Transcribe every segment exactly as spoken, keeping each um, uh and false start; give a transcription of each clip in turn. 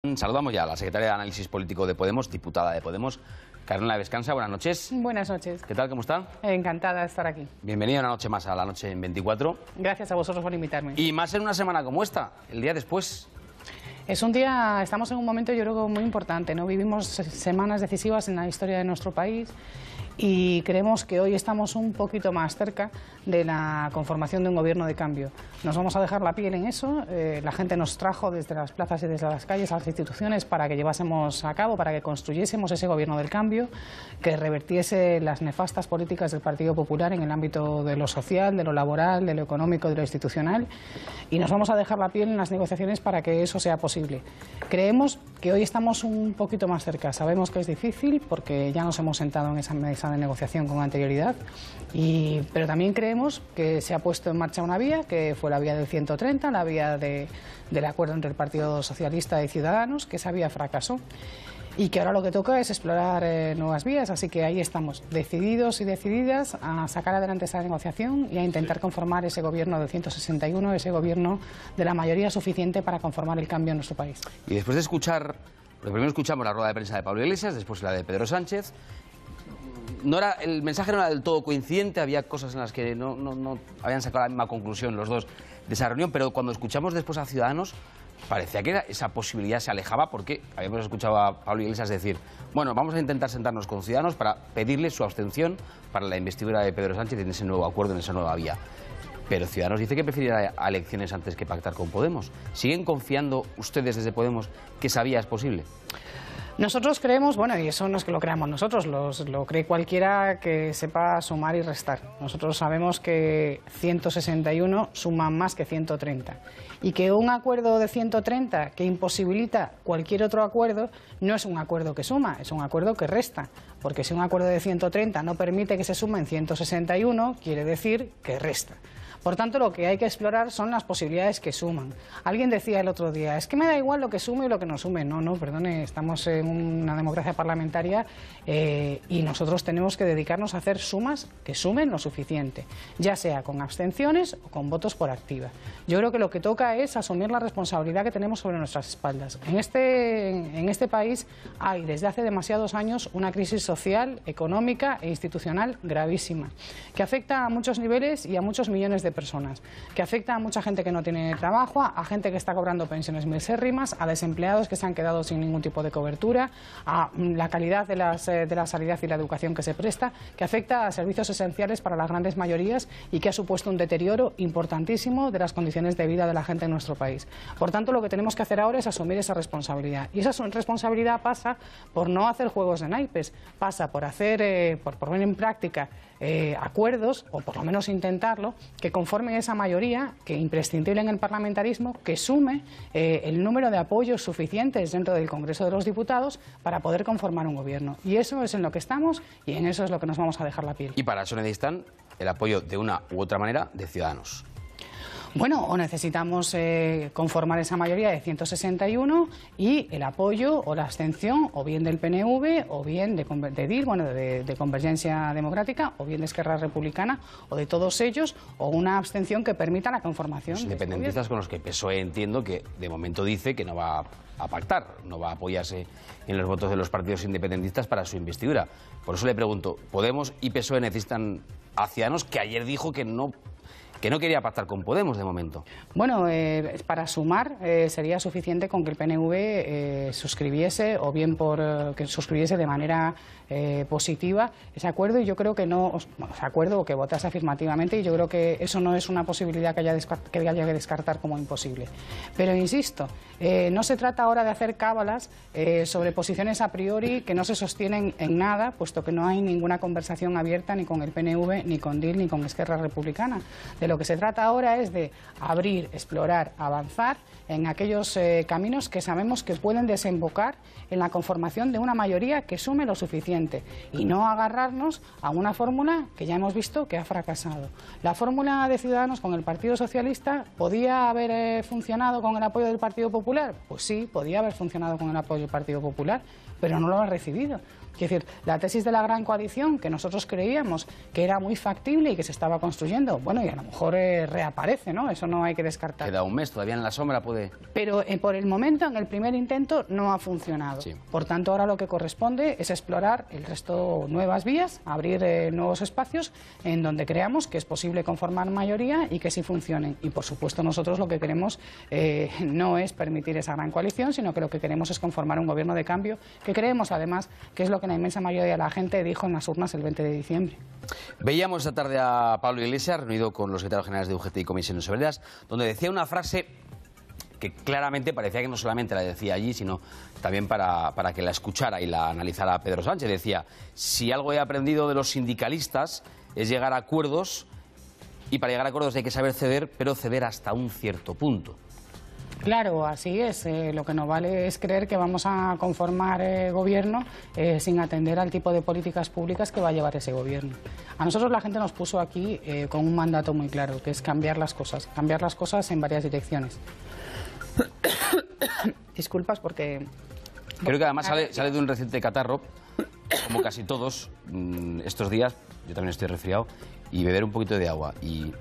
Saludamos ya a la secretaria de Análisis Político de Podemos, diputada de Podemos, Carolina Vescansa. Buenas noches. Buenas noches. ¿Qué tal? ¿Cómo está? Encantada de estar aquí. Bienvenida una noche más a La Noche en veinticuatro. Gracias a vosotros por invitarme. Y más en una semana como esta, el día después. Es un día, estamos en un momento yo creo muy importante, ¿no? Vivimos semanas decisivas en la historia de nuestro país y creemos que hoy estamos un poquito más cerca de la conformación de un gobierno de cambio. Nos vamos a dejar la piel en eso, eh, la gente nos trajo desde las plazas y desde las calles a las instituciones para que llevásemos a cabo, para que construyésemos ese gobierno del cambio, que revertiese las nefastas políticas del Partido Popular en el ámbito de lo social, de lo laboral, de lo económico, de lo institucional, y nos vamos a dejar la piel en las negociaciones para que eso sea posible. Creemos que hoy estamos un poquito más cerca, sabemos que es difícil porque ya nos hemos sentado en esa mesa de negociación con anterioridad, y, pero también creemos que se ha puesto en marcha una vía, que fue la vía del ciento treinta, la vía de, del acuerdo entre el Partido Socialista y Ciudadanos, que esa vía fracasó y que ahora lo que toca es explorar eh, nuevas vías, así que ahí estamos, decididos y decididas a sacar adelante esa negociación y a intentar conformar ese gobierno del ciento sesenta y uno, ese gobierno de la mayoría suficiente para conformar el cambio en nuestro país. Y después de escuchar, lo primero escuchamos la rueda de prensa de Pablo Iglesias, después la de Pedro Sánchez. No era, el mensaje no era del todo coincidente, había cosas en las que no, no, no habían sacado la misma conclusión los dos de esa reunión, pero cuando escuchamos después a Ciudadanos parecía que esa posibilidad se alejaba, porque habíamos escuchado a Pablo Iglesias decir, bueno, vamos a intentar sentarnos con Ciudadanos para pedirle su abstención para la investidura de Pedro Sánchez en ese nuevo acuerdo, en esa nueva vía. Pero Ciudadanos dice que preferirá a elecciones antes que pactar con Podemos. ¿Siguen confiando ustedes desde Podemos que esa vía es posible? Nosotros creemos, bueno, y eso no es que lo creamos nosotros, los, lo cree cualquiera que sepa sumar y restar. Nosotros sabemos que ciento sesenta y uno suman más que ciento treinta y que un acuerdo de ciento treinta que imposibilita cualquier otro acuerdo no es un acuerdo que suma, es un acuerdo que resta, porque si un acuerdo de ciento treinta no permite que se sumen ciento sesenta y uno, quiere decir que resta. Por tanto, lo que hay que explorar son las posibilidades que suman. Alguien decía el otro día, es que me da igual lo que sume y lo que no sume. No, no, perdone, estamos en una democracia parlamentaria eh, y nosotros tenemos que dedicarnos a hacer sumas que sumen lo suficiente, ya sea con abstenciones o con votos por activa. Yo creo que lo que toca es asumir la responsabilidad que tenemos sobre nuestras espaldas. En este, en este país hay desde hace demasiados años una crisis social, económica e institucional gravísima, que afecta a muchos niveles y a muchos millones de personas, que afecta a mucha gente que no tiene trabajo, a gente que está cobrando pensiones misérrimas, a desempleados que se han quedado sin ningún tipo de cobertura, a la calidad de, las, de la sanidad y la educación que se presta, que afecta a servicios esenciales para las grandes mayorías y que ha supuesto un deterioro importantísimo de las condiciones de vida de la gente en nuestro país. Por tanto, lo que tenemos que hacer ahora es asumir esa responsabilidad, y esa responsabilidad pasa por no hacer juegos de naipes, pasa por hacer, eh, por poner en práctica eh, acuerdos, o por lo menos intentarlo, que conformen esa mayoría, que imprescindible en el parlamentarismo, que sume eh, el número de apoyos suficientes dentro del Congreso de los Diputados para poder conformar un gobierno. Y eso es en lo que estamos y en eso es lo que nos vamos a dejar la piel. Y para eso necesitan el apoyo de una u otra manera de Ciudadanos. Bueno, o necesitamos eh, conformar esa mayoría de ciento sesenta y uno y el apoyo o la abstención o bien del P N V o bien de, de D I R, bueno, de, de Convergencia Democrática, o bien de Esquerra Republicana, o de todos ellos, o una abstención que permita la conformación. Los independentistas con los que P S O E entiendo que de momento dice que no va a pactar, no va a apoyarse en los votos de los partidos independentistas para su investidura. Por eso le pregunto, ¿Podemos y P S O E necesitan a Ciudadanos, que ayer dijo que no que no quería pactar con Podemos de momento? Bueno, eh, para sumar eh, sería suficiente con que el P N V eh, suscribiese, o bien por eh, que suscribiese de manera eh, positiva ese acuerdo, y yo creo que no, bueno, ese acuerdo, o que votase afirmativamente, y yo creo que eso no es una posibilidad que haya, que haya que descartar como imposible. Pero insisto, eh, no se trata ahora de hacer cábalas eh, sobre posiciones a priori que no se sostienen en nada, puesto que no hay ninguna conversación abierta ni con el P N V, ni con D I R, ni con Esquerra Republicana. De lo que se trata ahora es de abrir, explorar, avanzar en aquellos eh, caminos que sabemos que pueden desembocar en la conformación de una mayoría que sume lo suficiente, y no agarrarnos a una fórmula que ya hemos visto que ha fracasado. La fórmula de Ciudadanos con el Partido Socialista podía haber eh, funcionado con el apoyo del Partido Popular. Pues sí, podía haber funcionado con el apoyo del Partido Popular, pero no lo ha recibido. Es decir, la tesis de la gran coalición, que nosotros creíamos que era muy factible y que se estaba construyendo, bueno, y a lo mejor mejor eh, reaparece, ¿no? Eso no hay que descartar. Queda un mes, todavía en la sombra puede... Pero eh, por el momento, en el primer intento, no ha funcionado. Sí. Por tanto, ahora lo que corresponde es explorar el resto, nuevas vías, abrir eh, nuevos espacios en donde creamos que es posible conformar mayoría y que sí funcionen. Y, por supuesto, nosotros lo que queremos eh, no es permitir esa gran coalición, sino que lo que queremos es conformar un gobierno de cambio, que creemos, además, que es lo que la inmensa mayoría de la gente dijo en las urnas el veinte de diciembre. Veíamos esta tarde a Pablo Iglesias reunido con los secretarios generales de U G T y Comisiones Obreras, donde decía una frase que claramente parecía que no solamente la decía allí, sino también para, para que la escuchara y la analizara Pedro Sánchez. Decía, si algo he aprendido de los sindicalistas es llegar a acuerdos, y para llegar a acuerdos hay que saber ceder, pero ceder hasta un cierto punto. Claro, así es. Eh, lo que no vale es creer que vamos a conformar eh, gobierno eh, sin atender al tipo de políticas públicas que va a llevar ese gobierno. A nosotros la gente nos puso aquí eh, con un mandato muy claro, que es cambiar las cosas, cambiar las cosas en varias direcciones. Disculpas porque... Creo que además sale, sale de un reciente catarro, como casi todos estos días, yo también estoy resfriado, y beber un poquito de agua y...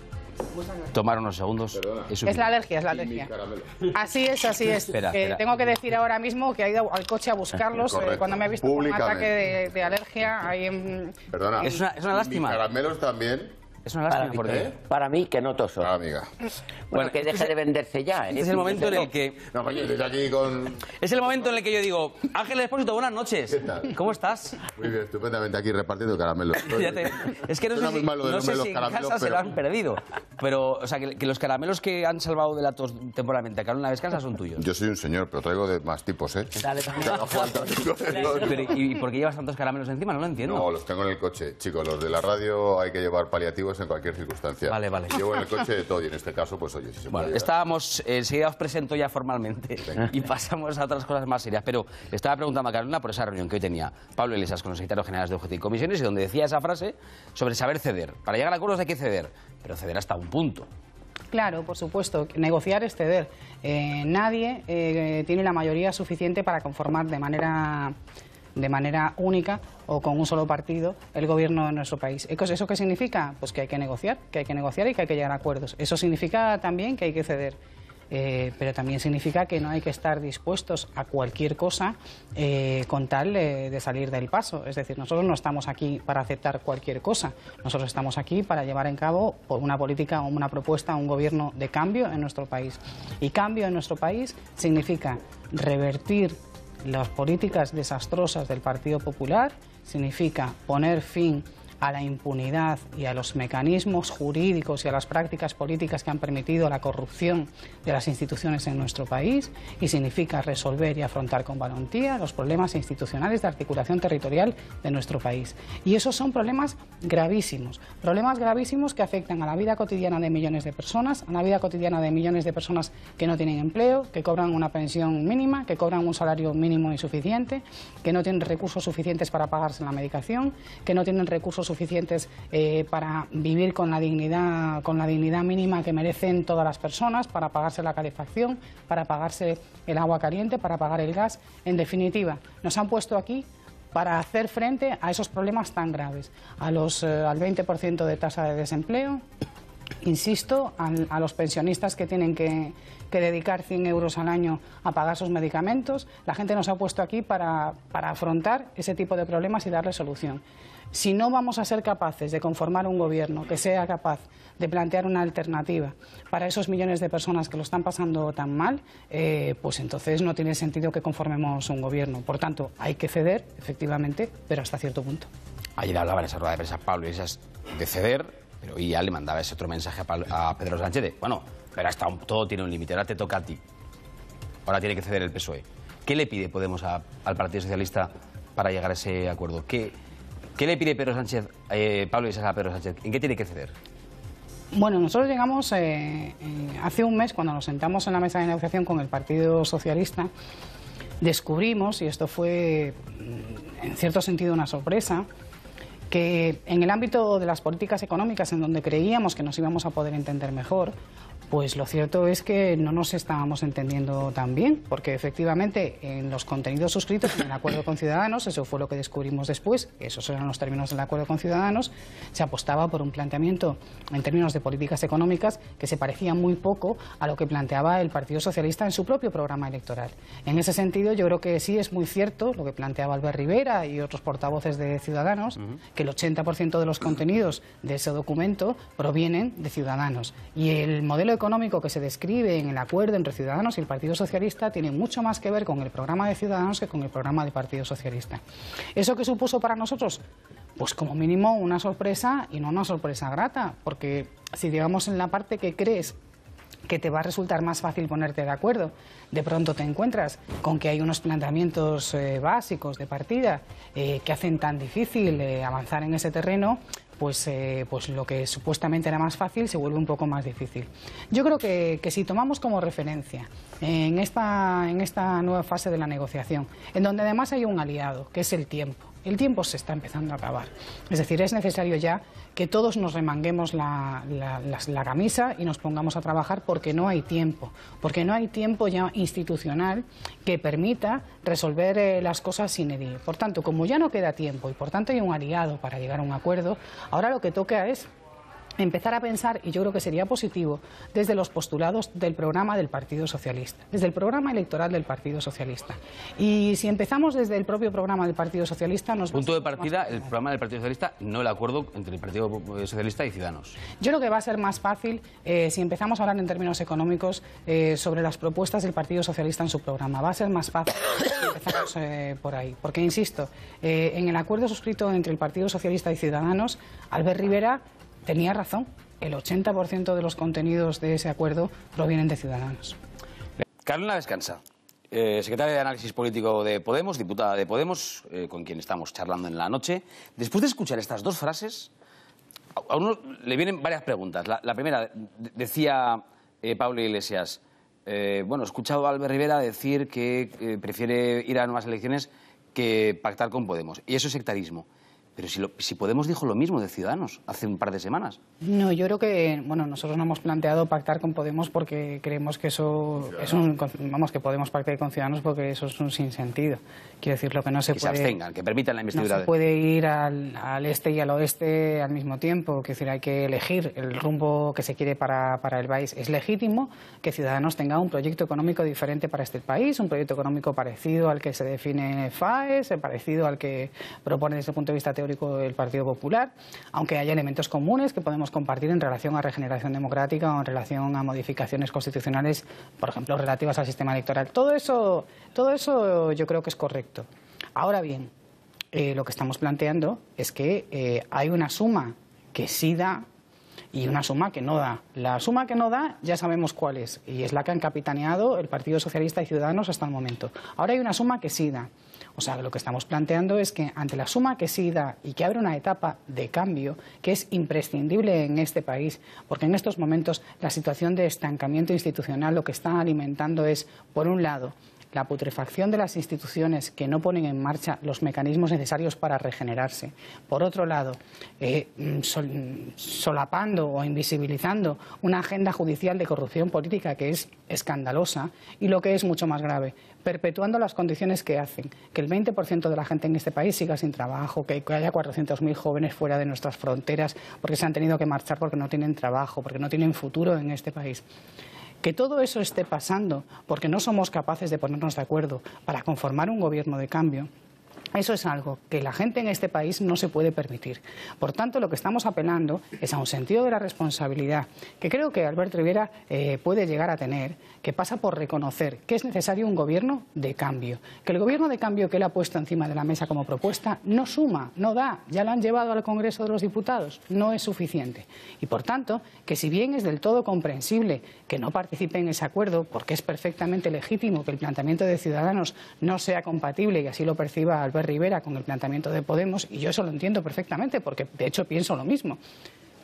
tomar unos segundos. Es, es la alergia, es la alergia. Así es, así es. Espera, eh, espera. tengo que decir ahora mismo que he ido al coche a buscarlos eh, cuando me he visto con un ataque de, de alergia ahí en... Perdona. Es una, es una lástima. ¿Y caramelos también? Es una lástima Para, porque... ¿eh? Para mí, que no toso. Ah, amiga. Bueno, Bueno, que deje de venderse ya. ¿eh? Este es el momento en el que... No, coño, desde aquí con... Es el momento en el que yo digo, Ángel Expósito, buenas noches. ¿Qué tal? ¿Cómo estás? Muy bien, estupendamente aquí repartiendo caramelos. Ya te- Es que no sé Suena muy si, mal lo del no sé nombre de los si en caramelos, casa se pero- lo han perdido. Pero, o sea, que, que los caramelos que han salvado de la tos temporalmente a Carolina Vescanza son tuyos. Yo soy un señor, pero traigo de más tipos, ¿eh? Dale, No haga falta, chicos. Pero, ¿y por qué llevas tantos caramelos encima? No lo entiendo. No, los tengo en el coche. Chicos, los de la radio hay que llevar paliativos en cualquier circunstancia. Vale, vale. Llevo en el coche de todo y en este caso, pues oye, si se Bueno, puede. estábamos, eh, enseguida os presento ya formalmente y pasamos a otras cosas más serias, pero le estaba preguntando a Carolina por esa reunión que hoy tenía Pablo Iglesias con los secretarios generales de U G T y Comisiones y donde decía esa frase sobre saber ceder. Para llegar a acuerdos hay que ceder, pero ceder hasta un punto. Claro, por supuesto, negociar es ceder. Eh, nadie eh, tiene la mayoría suficiente para conformar de manera... de manera única o con un solo partido el gobierno de nuestro país. ¿Eso qué significa? Pues que hay que negociar, que hay que negociar y que hay que llegar a acuerdos. Eso significa también que hay que ceder. Eh, pero también significa que no hay que estar dispuestos a cualquier cosa eh, con tal eh, de salir del paso. Es decir, nosotros no estamos aquí para aceptar cualquier cosa. Nosotros estamos aquí para llevar en cabo por una política o una propuesta, un gobierno de cambio en nuestro país. Y cambio en nuestro país significa revertir las políticas desastrosas del Partido Popular, significa poner fin a la impunidad y a los mecanismos jurídicos y a las prácticas políticas que han permitido la corrupción de las instituciones en nuestro país, y significa resolver y afrontar con valentía los problemas institucionales de articulación territorial de nuestro país. Y esos son problemas gravísimos, problemas gravísimos que afectan a la vida cotidiana de millones de personas, a la vida cotidiana de millones de personas que no tienen empleo, que cobran una pensión mínima, que cobran un salario mínimo insuficiente, que no tienen recursos suficientes para pagarse la medicación, que no tienen recursos suficientes eh, para vivir con la dignidad con la dignidad mínima que merecen todas las personas, para pagarse la calefacción, para pagarse el agua caliente, para pagar el gas. En definitiva, nos han puesto aquí para hacer frente a esos problemas tan graves, a los, eh, al veinte por ciento de tasa de desempleo, insisto, a, a los pensionistas que tienen que, que dedicar cien euros al año a pagar sus medicamentos. La gente nos ha puesto aquí para, para afrontar ese tipo de problemas y darle solución. Si no vamos a ser capaces de conformar un gobierno que sea capaz de plantear una alternativa para esos millones de personas que lo están pasando tan mal, eh, pues entonces no tiene sentido que conformemos un gobierno. Por tanto, hay que ceder, efectivamente, pero hasta cierto punto. Ayer hablaba en esa rueda de prensa Pablo Iglesias de ceder, pero hoy ya le mandaba ese otro mensaje a, Pablo, a Pedro Sánchez de, bueno, pero hasta un, todo tiene un límite, ahora te toca a ti. Ahora tiene que ceder el P S O E. ¿Qué le pide Podemos a, al Partido Socialista para llegar a ese acuerdo? ¿Qué, qué le pide Pedro Sánchez, eh, Pablo Iglesias a Pedro Sánchez? ¿En qué tiene que ceder? Bueno, nosotros llegamos eh, eh, hace un mes, cuando nos sentamos en la mesa de negociación con el Partido Socialista, descubrimos, y esto fue en cierto sentido una sorpresa, que en el ámbito de las políticas económicas, en donde creíamos que nos íbamos a poder entender mejor, Pues lo cierto es que no nos estábamos entendiendo tan bien, porque efectivamente en los contenidos suscritos en el acuerdo con Ciudadanos, eso fue lo que descubrimos después, esos eran los términos del acuerdo con Ciudadanos, se apostaba por un planteamiento en términos de políticas económicas que se parecía muy poco a lo que planteaba el Partido Socialista en su propio programa electoral. En ese sentido, yo creo que sí es muy cierto lo que planteaba Albert Rivera y otros portavoces de Ciudadanos, uh-huh. que el ochenta por ciento de los contenidos de ese documento provienen de Ciudadanos. Y el modelo económico que se describe en el acuerdo entre Ciudadanos y el Partido Socialista tiene mucho más que ver con el programa de Ciudadanos que con el programa del Partido Socialista. ¿Eso qué supuso para nosotros? Pues como mínimo una sorpresa, y no una sorpresa grata, porque si digamos en la parte que crees que te va a resultar más fácil ponerte de acuerdo, de pronto te encuentras con que hay unos planteamientos eh, básicos de partida eh, que hacen tan difícil eh, avanzar en ese terreno, pues, eh, pues lo que supuestamente era más fácil se vuelve un poco más difícil. Yo creo que, que si tomamos como referencia en esta, en esta nueva fase de la negociación, en donde además hay un aliado, que es el tiempo, el tiempo se está empezando a acabar. Es decir, es necesario ya que todos nos remanguemos la, la, la, la camisa y nos pongamos a trabajar porque no hay tiempo, porque no hay tiempo ya institucional que permita resolver eh, las cosas sin edil. Por tanto, como ya no queda tiempo y por tanto hay un aliado para llegar a un acuerdo, ahora lo que toca es empezar a pensar, y yo creo que sería positivo, desde los postulados del programa del Partido Socialista, desde el programa electoral del Partido Socialista. Y si empezamos desde el propio programa del Partido Socialista... nos Punto de partida, el programa del Partido Socialista, no el acuerdo entre el Partido Socialista y Ciudadanos. Yo creo que va a ser más fácil eh, si empezamos a hablar en términos económicos eh, sobre las propuestas del Partido Socialista en su programa. Va a ser más fácil si empezamos eh, por ahí. Porque, insisto, eh, en el acuerdo suscrito entre el Partido Socialista y Ciudadanos, Albert Rivera tenía razón, el ochenta por ciento de los contenidos de ese acuerdo provienen de Ciudadanos. Carolina Descansa, eh, secretaria de Análisis Político de Podemos, diputada de Podemos, eh, con quien estamos charlando en la noche. Después de escuchar estas dos frases, a uno le vienen varias preguntas. La, la primera, decía eh, Pablo Iglesias, eh, bueno, he escuchado a Albert Rivera decir que eh, prefiere ir a nuevas elecciones que pactar con Podemos, y eso es sectarismo. Pero si, lo, si Podemos dijo lo mismo de Ciudadanos hace un par de semanas. No, yo creo que, bueno, nosotros no hemos planteado pactar con Podemos porque creemos que eso es un, vamos, que Podemos pactar con Ciudadanos porque eso es un sinsentido. Quiero decir, lo que no se que puede... Que se abstengan, que permitan la investidura. No se puede ir al, al este y al oeste al mismo tiempo. Quiero decir, hay que elegir el rumbo que se quiere para, para el país. Es legítimo que Ciudadanos tenga un proyecto económico diferente para este país, un proyecto económico parecido al que se define en FAES, parecido al que propone desde el punto de vista teórico el Partido Popular, aunque haya elementos comunes que podemos compartir en relación a regeneración democrática o en relación a modificaciones constitucionales, por ejemplo, relativas al sistema electoral. Todo eso, todo eso yo creo que es correcto. Ahora bien, eh, lo que estamos planteando es que eh, hay una suma que sí da y una suma que no da. La suma que no da ya sabemos cuál es, y es la que han capitaneado el Partido Socialista y Ciudadanos hasta el momento. Ahora hay una suma que sí da. O sea, lo que estamos planteando es que ante la suma que sí da y que abre una etapa de cambio que es imprescindible en este país, porque en estos momentos la situación de estancamiento institucional lo que está alimentando es, por un lado, la putrefacción de las instituciones que no ponen en marcha los mecanismos necesarios para regenerarse. Por otro lado, eh, sol, solapando o invisibilizando una agenda judicial de corrupción política que es escandalosa y, lo que es mucho más grave, perpetuando las condiciones que hacen que el veinte por ciento de la gente en este país siga sin trabajo, que haya cuatrocientos mil jóvenes fuera de nuestras fronteras porque se han tenido que marchar porque no tienen trabajo, porque no tienen futuro en este país. Que todo eso esté pasando porque no somos capaces de ponernos de acuerdo para conformar un gobierno de cambio, eso es algo que la gente en este país no se puede permitir. Por tanto, lo que estamos apelando es a un sentido de la responsabilidad que creo que Albert Rivera eh, puede llegar a tener, que pasa por reconocer que es necesario un gobierno de cambio, que el gobierno de cambio que él ha puesto encima de la mesa como propuesta no suma, no da, ya lo han llevado al Congreso de los Diputados, no es suficiente. Y por tanto, que si bien es del todo comprensible que no participe en ese acuerdo, porque es perfectamente legítimo que el planteamiento de Ciudadanos no sea compatible, y así lo perciba Albert Rivera con el planteamiento de Podemos, y yo eso lo entiendo perfectamente porque de hecho pienso lo mismo,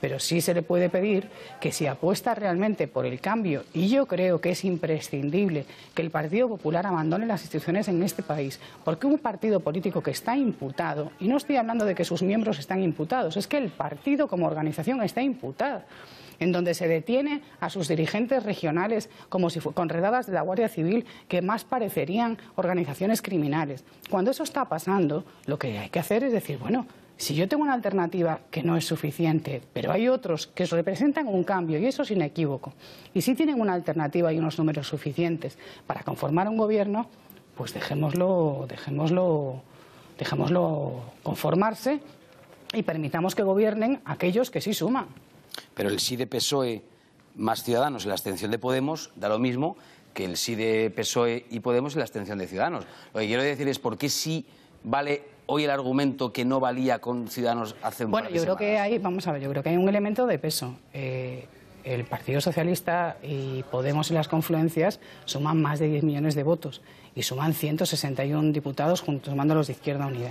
pero sí se le puede pedir que si apuesta realmente por el cambio, y yo creo que es imprescindible que el Partido Popular abandone las instituciones en este país, porque un partido político que está imputado, y no estoy hablando de que sus miembros están imputados, es que el partido como organización está imputado, en donde se detiene a sus dirigentes regionales como si con redadas de la Guardia Civil que más parecerían organizaciones criminales. Cuando eso está pasando, lo que hay que hacer es decir, bueno, si yo tengo una alternativa que no es suficiente, pero hay otros que representan un cambio, y eso es inequívoco, y si tienen una alternativa y unos números suficientes para conformar un gobierno, pues dejémoslo, dejémoslo, dejémoslo conformarse y permitamos que gobiernen aquellos que sí suman. Pero el sí de P S O E más Ciudadanos y la abstención de Podemos da lo mismo que el sí de P S O E y Podemos y la abstención de Ciudadanos. Lo que quiero decir es por qué sí vale hoy el argumento que no valía con Ciudadanos hace un bueno, par de yo creo semanas. que hay, vamos a ver, yo creo que hay un elemento de peso. Eh, el Partido Socialista y Podemos y las confluencias suman más de diez millones de votos y suman ciento sesenta y uno diputados juntos, sumando los de Izquierda Unida.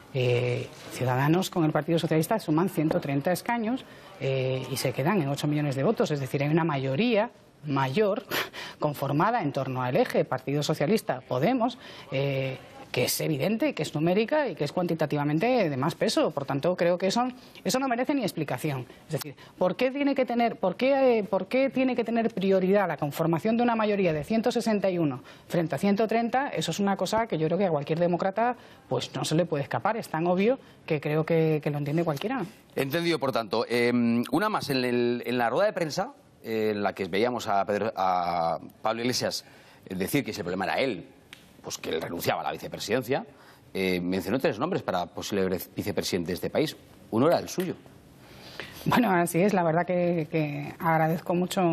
Eh, Ciudadanos con el Partido Socialista suman ciento treinta escaños eh, y se quedan en ocho millones de votos, es decir, hay una mayoría mayor conformada en torno al eje Partido Socialista Podemos, eh, que es evidente, que es numérica y que es cuantitativamente de más peso. Por tanto, creo que eso, eso no merece ni explicación. Es decir, ¿por qué tiene que tener, por qué, eh, por qué tiene que tener prioridad la conformación de una mayoría de ciento sesenta y uno frente a ciento treinta? Eso es una cosa que yo creo que a cualquier demócrata pues no se le puede escapar. Es tan obvio que creo que, que lo entiende cualquiera. Entendido, por tanto. Eh, una más, en, el, en la rueda de prensa, eh, en la que veíamos a, Pedro, a Pablo Iglesias decir que ese problema era él, pues que él renunciaba a la vicepresidencia, eh, mencionó tres nombres para posible vicepresidente de este país. Uno era el suyo. Bueno, así es. La verdad que, que agradezco mucho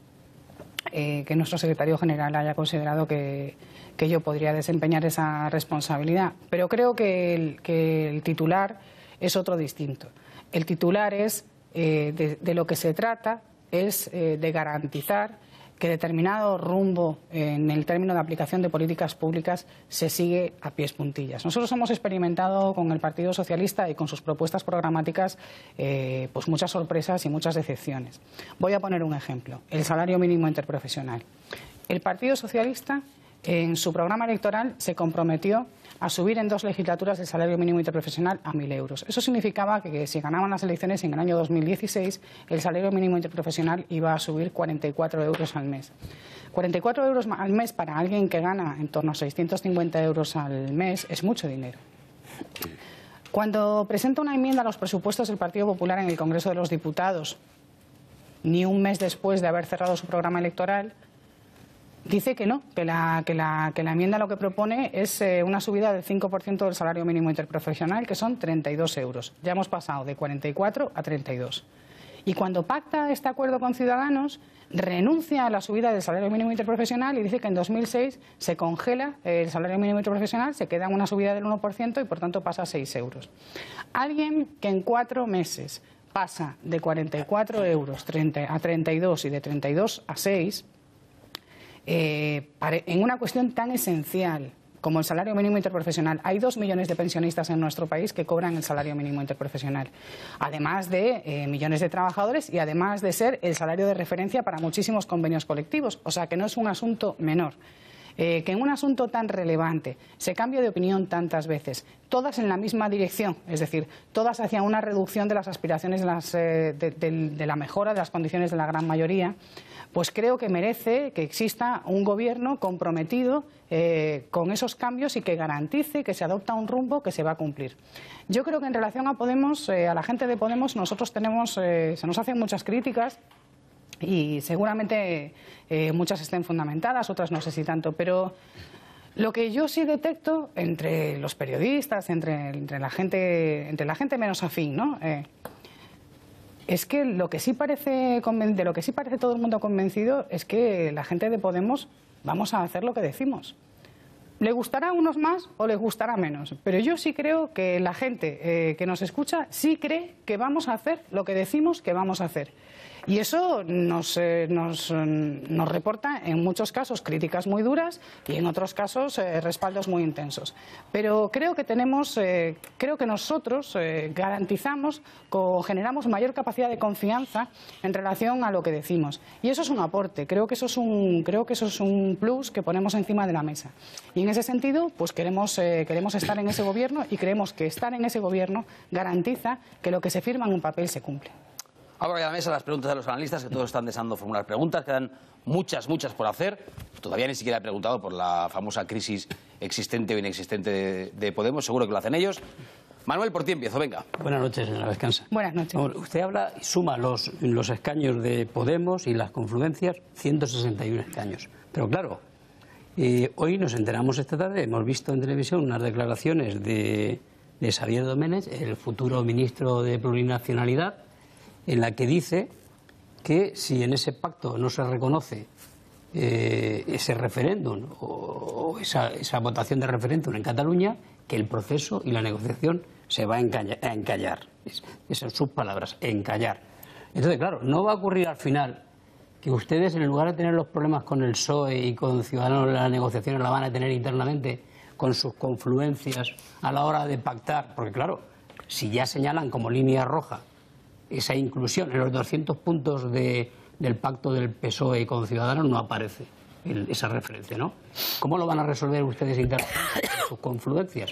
eh, que nuestro secretario general haya considerado que, que yo podría desempeñar esa responsabilidad. Pero creo que el, que el titular es otro distinto. El titular es, eh, de, de lo que se trata, es eh, de garantizar que determinado rumbo en el término de aplicación de políticas públicas se sigue a pies puntillas. Nosotros hemos experimentado con el Partido Socialista y con sus propuestas programáticas eh, pues muchas sorpresas y muchas decepciones. Voy a poner un ejemplo, el salario mínimo interprofesional. El Partido Socialista en su programa electoral se comprometió a subir en dos legislaturas el salario mínimo interprofesional a mil euros. Eso significaba que, que si ganaban las elecciones en el año dos mil dieciséis, el salario mínimo interprofesional iba a subir cuarenta y cuatro euros al mes. cuarenta y cuatro euros al mes para alguien que gana en torno a seiscientos cincuenta euros al mes es mucho dinero. Cuando presenta una enmienda a los presupuestos del Partido Popular en el Congreso de los Diputados, ni un mes después de haber cerrado su programa electoral, dice que no, que la, que la, que la enmienda lo que propone es eh, una subida del cinco por ciento del salario mínimo interprofesional, que son treinta y dos euros. Ya hemos pasado de cuarenta y cuatro a treinta y dos. Y cuando pacta este acuerdo con Ciudadanos, renuncia a la subida del salario mínimo interprofesional y dice que en dos mil seis se congela el salario mínimo interprofesional, se queda en una subida del uno por ciento y por tanto pasa a seis euros. Alguien que en cuatro meses pasa de cuarenta y cuatro euros a treinta y dos y de treinta y dos a seis, Eh, en una cuestión tan esencial como el salario mínimo interprofesional. Hay dos millones de pensionistas en nuestro país que cobran el salario mínimo interprofesional, además de eh, millones de trabajadores y además de ser el salario de referencia para muchísimos convenios colectivos. O sea que no es un asunto menor. Eh, que en un asunto tan relevante se cambie de opinión tantas veces, todas en la misma dirección, es decir, todas hacia una reducción de las aspiraciones de, las, eh, de, de, de la mejora de las condiciones de la gran mayoría, pues creo que merece que exista un gobierno comprometido eh, con esos cambios y que garantice que se adopta un rumbo que se va a cumplir. Yo creo que en relación a Podemos, eh, a la gente de Podemos, nosotros tenemos, eh, se nos hacen muchas críticas, y seguramente eh, muchas estén fundamentadas, otras no sé si tanto, pero lo que yo sí detecto entre los periodistas, entre, entre, la, gente, entre la gente menos afín, ¿no? Eh, es que lo que sí parece, de lo que sí parece todo el mundo convencido es que la gente de Podemos vamos a hacer lo que decimos. ¿Le gustará a unos más o les gustará menos? Pero yo sí creo que la gente eh, que nos escucha sí cree que vamos a hacer lo que decimos que vamos a hacer. Y eso nos, eh, nos, nos reporta en muchos casos críticas muy duras y en otros casos eh, respaldos muy intensos. Pero creo que tenemos, eh, creo que nosotros eh, garantizamos o generamos mayor capacidad de confianza en relación a lo que decimos. Y eso es un aporte, creo que eso es un, creo que eso es un plus que ponemos encima de la mesa. Y en ese sentido, pues queremos, eh, queremos estar en ese gobierno y creemos que estar en ese gobierno garantiza que lo que se firma en un papel se cumple. Abro ya la mesa las preguntas de los analistas, que todos están deseando formular preguntas. Quedan muchas, muchas por hacer. Todavía ni siquiera he preguntado por la famosa crisis existente o inexistente de, de Podemos. Seguro que lo hacen ellos. Manuel, por ti empiezo, venga. Buenas noches, señora Vescanza. Buenas noches. Bueno, usted habla y suma los, los escaños de Podemos y las confluencias, ciento sesenta y uno escaños. Pero claro, eh, hoy nos enteramos esta tarde, hemos visto en televisión unas declaraciones de, de Xavier Domènech, el futuro ministro de Plurinacionalidad, en la que dice que si en ese pacto no se reconoce eh, ese referéndum o, o esa, esa votación de referéndum en Cataluña, que el proceso y la negociación se va a encallar. A encallar. Es, esas son sus palabras, encallar. Entonces, claro, no va a ocurrir al final que ustedes, en lugar de tener los problemas con el P S O E y con Ciudadanos, las negociaciones la van a tener internamente con sus confluencias a la hora de pactar, porque claro, si ya señalan como línea roja esa inclusión en los doscientos puntos de, del pacto del P S O E con Ciudadanos, no aparece el, esa referencia, ¿no? ¿Cómo lo van a resolver ustedes internamente con sus confluencias?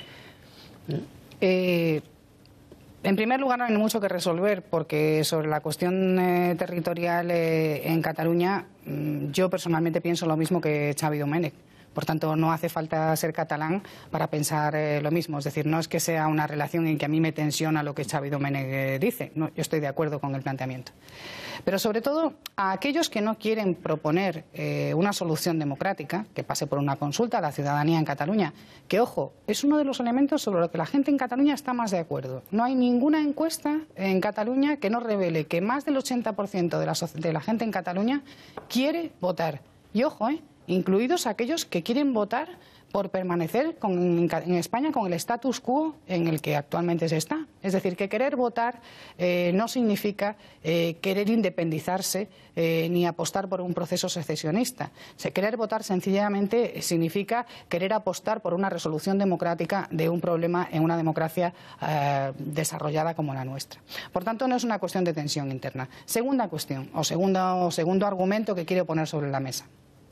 Eh, en primer lugar, no hay mucho que resolver, porque sobre la cuestión eh, territorial eh, en Cataluña, yo personalmente pienso lo mismo que Xavi Domènech. Por tanto, no hace falta ser catalán para pensar eh, lo mismo. Es decir, no es que sea una relación en que a mí me tensiona lo que Xavi Domènech eh, dice. No, yo estoy de acuerdo con el planteamiento. Pero sobre todo, a aquellos que no quieren proponer eh, una solución democrática, que pase por una consulta a la ciudadanía en Cataluña, que, ojo, es uno de los elementos sobre los que la gente en Cataluña está más de acuerdo. No hay ninguna encuesta en Cataluña que no revele que más del ochenta por ciento de la, de la gente en Cataluña quiere votar. Y ojo, eh, incluidos aquellos que quieren votar por permanecer con, en España con el status quo en el que actualmente se está. Es decir, que querer votar eh, no significa eh, querer independizarse eh, ni apostar por un proceso secesionista. Se, querer votar sencillamente significa querer apostar por una resolución democrática de un problema en una democracia eh, desarrollada como la nuestra. Por tanto, no es una cuestión de tensión interna. Segunda cuestión, o segundo, segundo argumento que quiero poner sobre la mesa.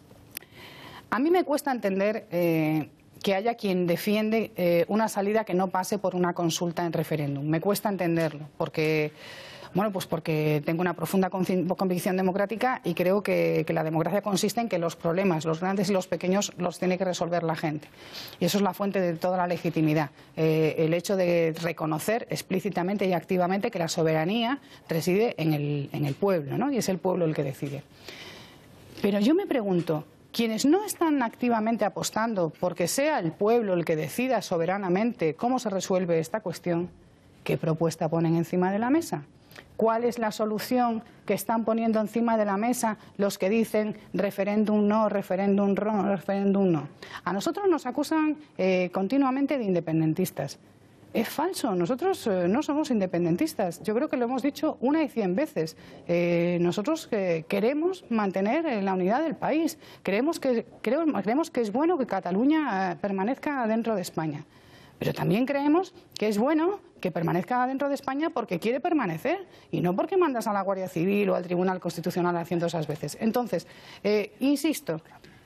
A mí me cuesta entender eh, que haya quien defiende eh, una salida que no pase por una consulta en referéndum. Me cuesta entenderlo, porque, bueno, pues porque tengo una profunda convicción democrática y creo que, que la democracia consiste en que los problemas, los grandes y los pequeños, los tiene que resolver la gente. Y eso es la fuente de toda la legitimidad. Eh, el hecho de reconocer explícitamente y activamente que la soberanía reside en el, en el pueblo, ¿no? Y es el pueblo el que decide. Pero yo me pregunto, quienes no están activamente apostando porque sea el pueblo el que decida soberanamente cómo se resuelve esta cuestión, ¿qué propuesta ponen encima de la mesa? ¿Cuál es la solución que están poniendo encima de la mesa los que dicen referéndum no, referéndum no, referéndum no? A nosotros nos acusan eh, continuamente de independentistas. Es falso, nosotros eh, no somos independentistas. Yo creo que lo hemos dicho una y cien veces. Eh, nosotros eh, queremos mantener eh, la unidad del país. Creemos que, creo, creemos que es bueno que Cataluña eh, permanezca dentro de España. Pero también creemos que es bueno que permanezca dentro de España porque quiere permanecer y no porque mandas a la Guardia Civil o al Tribunal Constitucional haciendo esas veces. Entonces, eh, insisto,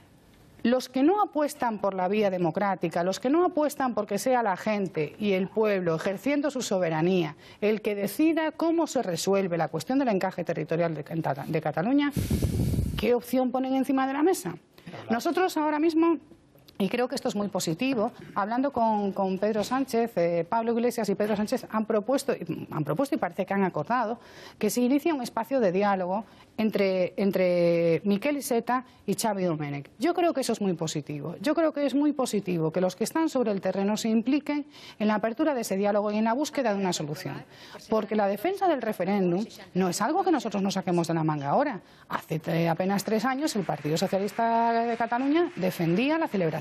los que no apuestan por la vía democrática, los que no apuestan porque sea la gente y el pueblo ejerciendo su soberanía el que decida cómo se resuelve la cuestión del encaje territorial de, de Cataluña, ¿qué opción ponen encima de la mesa? Nosotros ahora mismo, y creo que esto es muy positivo, hablando con, con Pedro Sánchez, eh, Pablo Iglesias y Pedro Sánchez han propuesto, han propuesto y parece que han acordado que se inicie un espacio de diálogo entre, entre Miquel Iceta y Xavi Domènech. Yo creo que eso es muy positivo. Yo creo que es muy positivo que los que están sobre el terreno se impliquen en la apertura de ese diálogo y en la búsqueda de una solución. Porque la defensa del referéndum no es algo que nosotros nos saquemos de la manga ahora. Hace apenas tres años el Partido Socialista de Cataluña defendía la celebración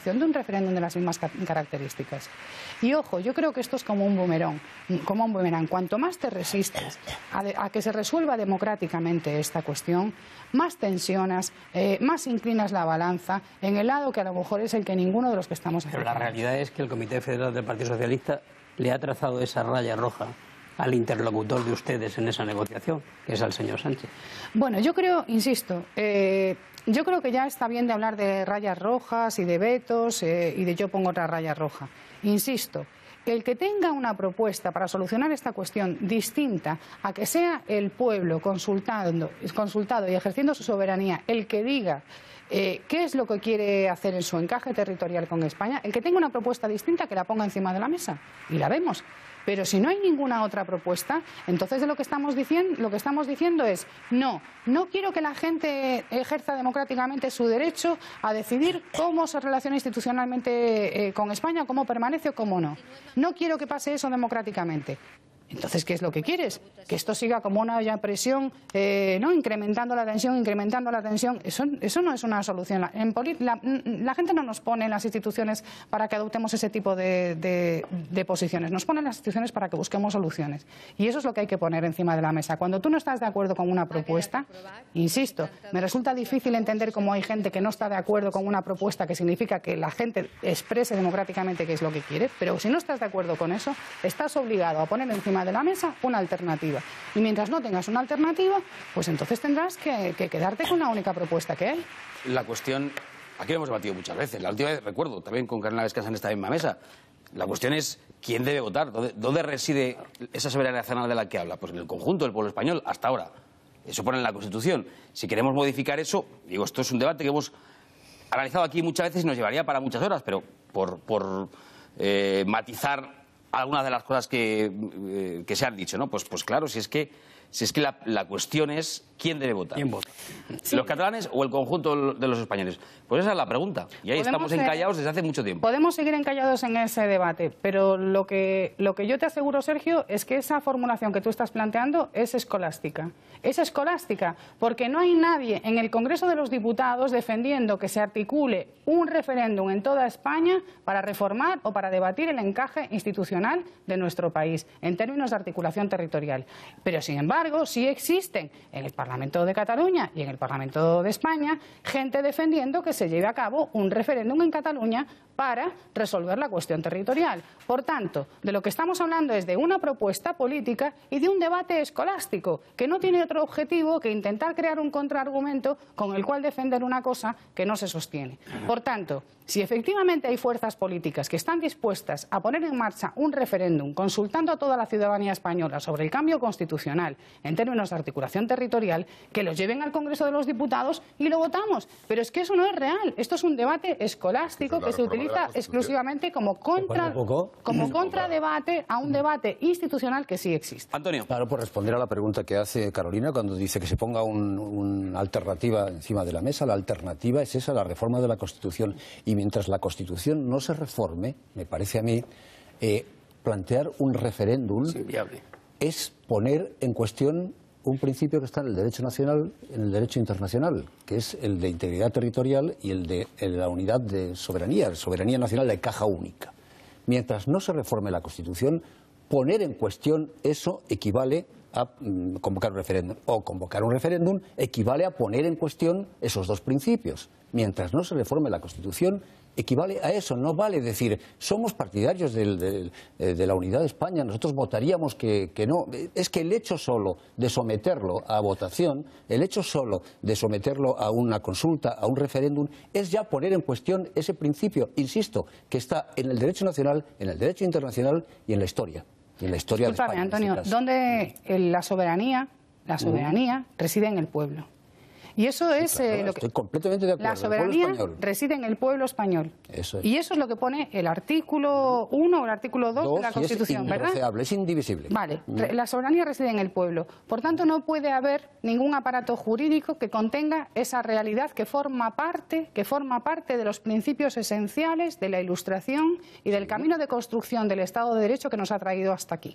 celebración de un referéndum de las mismas características. Y ojo, yo creo que esto es como un boomerang, como un boomerang. Cuanto más te resistes a, de, a que se resuelva democráticamente esta cuestión, más tensionas, eh, más inclinas la balanza en el lado que a lo mejor es el que ninguno de los que estamos haciendo. Pero la realidad es que el Comité Federal del Partido Socialista le ha trazado esa raya roja al interlocutor de ustedes en esa negociación, que es al señor Sánchez. Bueno, yo creo, insisto, eh, yo creo que ya está bien de hablar de rayas rojas y de vetos eh, y de yo pongo otra raya roja. Insisto, el que tenga una propuesta para solucionar esta cuestión distinta a que sea el pueblo consultando, consultado y ejerciendo su soberanía el que diga eh, qué es lo que quiere hacer en su encaje territorial con España, el que tenga una propuesta distinta que la ponga encima de la mesa y la vemos. Pero si no hay ninguna otra propuesta, entonces de lo que estamos diciendo, lo que estamos diciendo es no, no quiero que la gente ejerza democráticamente su derecho a decidir cómo se relaciona institucionalmente eh, con España, cómo permanece o cómo no. No quiero que pase eso democráticamente. Entonces, ¿qué es lo que quieres? Que esto siga como una ya presión, eh, ¿no? Incrementando la tensión, incrementando la tensión. Eso, eso no es una solución. En la, la gente no nos pone en las instituciones para que adoptemos ese tipo de, de, de posiciones. Nos pone en las instituciones para que busquemos soluciones. Y eso es lo que hay que poner encima de la mesa. Cuando tú no estás de acuerdo con una propuesta, insisto, me resulta difícil entender cómo hay gente que no está de acuerdo con una propuesta que significa que la gente exprese democráticamente qué es lo que quiere, pero si no estás de acuerdo con eso, estás obligado a poner encima de la mesa una alternativa. Y mientras no tengas una alternativa, pues entonces tendrás que, que quedarte con la única propuesta que hay. La cuestión, aquí lo hemos debatido muchas veces, la última vez recuerdo, también con Carolina Vescanza en esta misma mesa, la cuestión es quién debe votar, dónde, dónde reside esa soberanía nacional de la que habla, pues en el conjunto del pueblo español, hasta ahora. Eso pone en la Constitución. Si queremos modificar eso, digo, esto es un debate que hemos analizado aquí muchas veces y nos llevaría para muchas horas, pero por, por eh, matizar algunas de las cosas que, eh, que se han dicho, ¿no? Pues, pues claro, si es que, si es que la, la cuestión es quién debe votar. ¿Quién vota? Sí. ¿Los catalanes o el conjunto de los españoles? Pues esa es la pregunta. Y ahí estamos encallados desde hace mucho tiempo. Podemos seguir encallados en ese debate, pero lo que, lo que yo te aseguro, Sergio, es que esa formulación que tú estás planteando es escolástica. Es escolástica porque no hay nadie en el Congreso de los Diputados defendiendo que se articule un referéndum en toda España para reformar o para debatir el encaje institucional de nuestro país en términos de articulación territorial. Pero, sin embargo, sí existen en el Parlamento de Cataluña y en el Parlamento de España gente defendiendo que se lleve a cabo un referéndum en Cataluña para resolver la cuestión territorial. Por tanto, de lo que estamos hablando es de una propuesta política y de un debate escolástico que no tiene otro objetivo que intentar crear un contraargumento con el cual defender una cosa que no se sostiene. Por tanto, si efectivamente hay fuerzas políticas que están dispuestas a poner en marcha un referéndum consultando a toda la ciudadanía española sobre el cambio constitucional en términos de articulación territorial, que los lleven al Congreso de los Diputados y lo votamos. Pero es que eso no es real. Esto es un debate escolástico que se utiliza exclusivamente como contra, como contradebate a un debate institucional que sí existe. Antonio. Claro, por responder a la pregunta que hace Carolina cuando dice que se ponga una un alternativa encima de la mesa, la alternativa es esa, la reforma de la Constitución. Y mientras la Constitución no se reforme, me parece a mí, eh, plantear un referéndum es inviable. Es poner en cuestión un principio que está en el derecho nacional, en el derecho internacional, que es el de integridad territorial y el de, el de la unidad de soberanía, soberanía nacional de caja única. Mientras no se reforme la Constitución, poner en cuestión eso equivale a mm, convocar un referéndum. O convocar un referéndum equivale a poner en cuestión esos dos principios. Mientras no se reforme la Constitución, equivale a eso. No vale decir, somos partidarios del, del, de la unidad de España, nosotros votaríamos que, que no. Es que el hecho solo de someterlo a votación, el hecho solo de someterlo a una consulta, a un referéndum, es ya poner en cuestión ese principio, insisto, que está en el derecho nacional, en el derecho internacional y en la historia. Y en la historia Discúlpame, de España, Antonio, en este donde la soberanía, la soberanía uh-huh. reside en el pueblo. Y eso es sí, claro, eh, lo que estoy completamente de acuerdo. La soberanía reside en el pueblo español. Eso es. Y eso es lo que pone el artículo uno o el artículo dos, dos de la Constitución, ¿verdad? Es indivisible. Vale, mm. la soberanía reside en el pueblo. Por tanto, no puede haber ningún aparato jurídico que contenga esa realidad que forma parte, que forma parte de los principios esenciales de la Ilustración y del camino de construcción del Estado de Derecho que nos ha traído hasta aquí.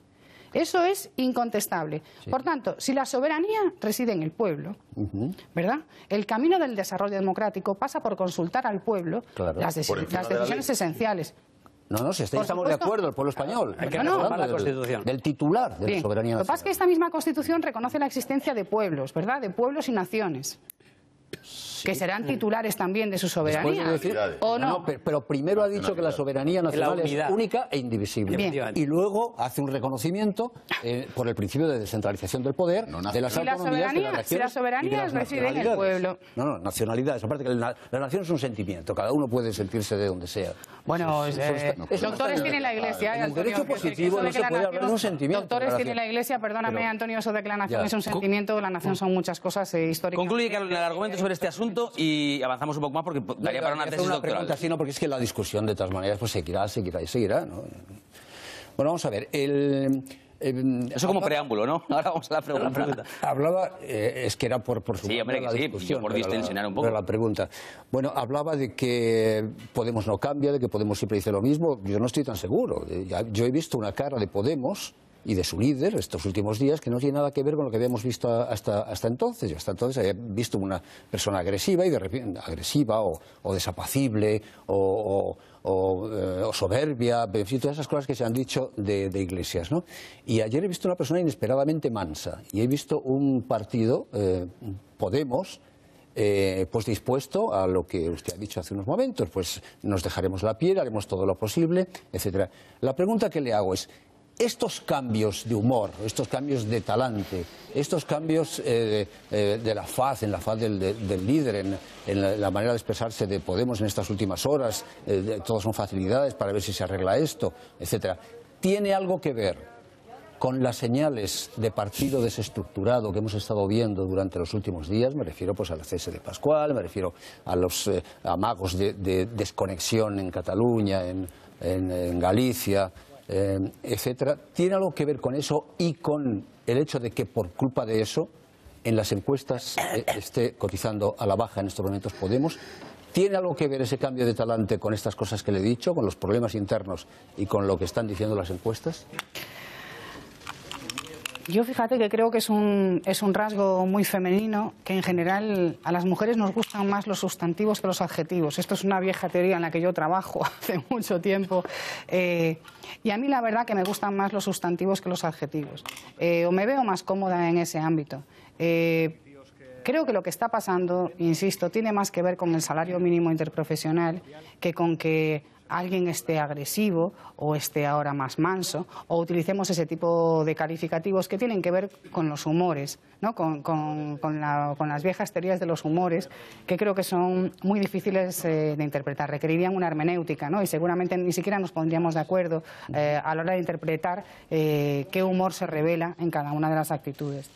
Eso es incontestable. Sí. Por tanto, si la soberanía reside en el pueblo, uh-huh. ¿verdad? El camino del desarrollo democrático pasa por consultar al pueblo claro. las, las decisiones de la esenciales. No, no, si estamos de acuerdo, el pueblo español. Hay que reformar la Constitución. Del titular de Bien. la soberanía nacional. Lo que pasa es que esta misma Constitución reconoce la existencia de pueblos, ¿verdad? De pueblos y naciones. Sí. Que serán titulares también de su soberanía. De decir, ¿o no? no, no pero, pero primero ha dicho que la soberanía nacional es única e indivisible. Bien. Y luego hace un reconocimiento eh, por el principio de descentralización del poder no, de las si autonomías, de las regiones si la soberanía reside en el pueblo. No, no, nacionalidades. Aparte que la, la nación es un sentimiento. Cada uno puede sentirse de donde sea. Bueno, es, eh, no, doctores tiene la Iglesia. En el derecho positivo no se puede hablar de un sentimiento. Doctores tiene la Iglesia, perdóname, pero, Antonio, eso de que la nación ya. es un sentimiento, la nación son muchas cosas eh, históricas. Concluye, Carlos, el argumento sobre este asunto y avanzamos un poco más porque daría para una tesis una doctoral. Pregunta, sí, no, porque es que la discusión de todas maneras pues seguirá, seguirá y seguirá, ¿no? Bueno, vamos a ver. El, el, Eso como hablaba, preámbulo, ¿no? Ahora vamos a la pregunta. pregunta. Hablaba, eh, es que era por, por sí, hombre, que la sí, discusión, por distensionar un poco. La pregunta. Bueno, hablaba de que Podemos no cambia, de que Podemos siempre dice lo mismo. Yo no estoy tan seguro. Yo he visto una cara de Podemos y de su líder estos últimos días que no tiene nada que ver con lo que habíamos visto hasta, hasta entonces. Yo hasta entonces había visto una persona agresiva y de repente agresiva o, o desapacible o, o, o, eh, o soberbia, en fin, todas esas cosas que se han dicho de, de Iglesias, ¿no? Y ayer he visto una persona inesperadamente mansa y he visto un partido, eh, Podemos, Eh, pues dispuesto a lo que usted ha dicho hace unos momentos, pues nos dejaremos la piel, haremos todo lo posible, etcétera. La pregunta que le hago es, estos cambios de humor, estos cambios de talante, estos cambios eh, eh, de la faz, en la faz del, de, del líder, en, en la, la manera de expresarse de Podemos en estas últimas horas, eh, de, todos son facilidades para ver si se arregla esto, etcétera. ¿Tiene algo que ver con las señales de partido desestructurado que hemos estado viendo durante los últimos días? Me refiero pues al cese de Pascual, me refiero a los eh, amagos de, de desconexión en Cataluña, en, en, en Galicia, eh, etcétera. ¿Tiene algo que ver con eso y con el hecho de que por culpa de eso en las encuestas eh, esté cotizando a la baja en estos momentos Podemos? ¿Tiene algo que ver ese cambio de talante con estas cosas que le he dicho, con los problemas internos y con lo que están diciendo las encuestas? Yo fíjate que creo que es un, es un rasgo muy femenino, que en general a las mujeres nos gustan más los sustantivos que los adjetivos. Esto es una vieja teoría en la que yo trabajo hace mucho tiempo. Eh, y a mí la verdad que me gustan más los sustantivos que los adjetivos. Eh, o me veo más cómoda en ese ámbito. Eh, creo que lo que está pasando, insisto, tiene más que ver con el salario mínimo interprofesional que con que alguien esté agresivo o esté ahora más manso, o utilicemos ese tipo de calificativos que tienen que ver con los humores, ¿no? con, con, con, la, con las viejas teorías de los humores, que creo que son muy difíciles eh, de interpretar, requerirían una hermenéutica, ¿no? Y seguramente ni siquiera nos pondríamos de acuerdo eh, a la hora de interpretar eh, qué humor se revela en cada una de las actitudes.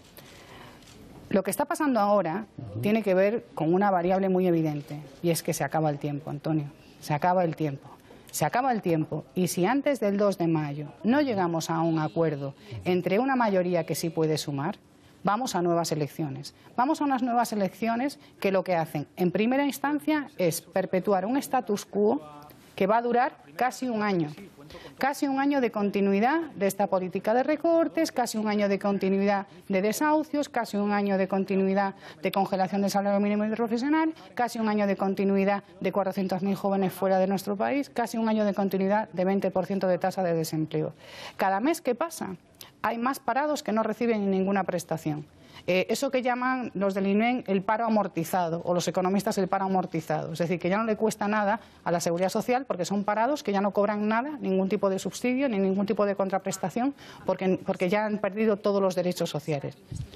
Lo que está pasando ahora tiene que ver con una variable muy evidente, y es que se acaba el tiempo, Antonio, se acaba el tiempo. Se acaba el tiempo y si antes del dos de mayo no llegamos a un acuerdo entre una mayoría que sí puede sumar, vamos a nuevas elecciones. Vamos a unas nuevas elecciones que lo que hacen en primera instancia es perpetuar un status quo que va a durar casi un año. Casi un año de continuidad de esta política de recortes, casi un año de continuidad de desahucios, casi un año de continuidad de congelación del salario mínimo interprofesional, casi un año de continuidad de cuatrocientos mil jóvenes fuera de nuestro país, casi un año de continuidad de veinte por ciento de tasa de desempleo. Cada mes que pasa hay más parados que no reciben ninguna prestación. Eh, eso que llaman los del I N E M el paro amortizado, o los economistas el paro amortizado, es decir, que ya no le cuesta nada a la Seguridad Social porque son parados que ya no cobran nada, ningún tipo de subsidio ni ningún tipo de contraprestación porque, porque ya han perdido todos los derechos sociales.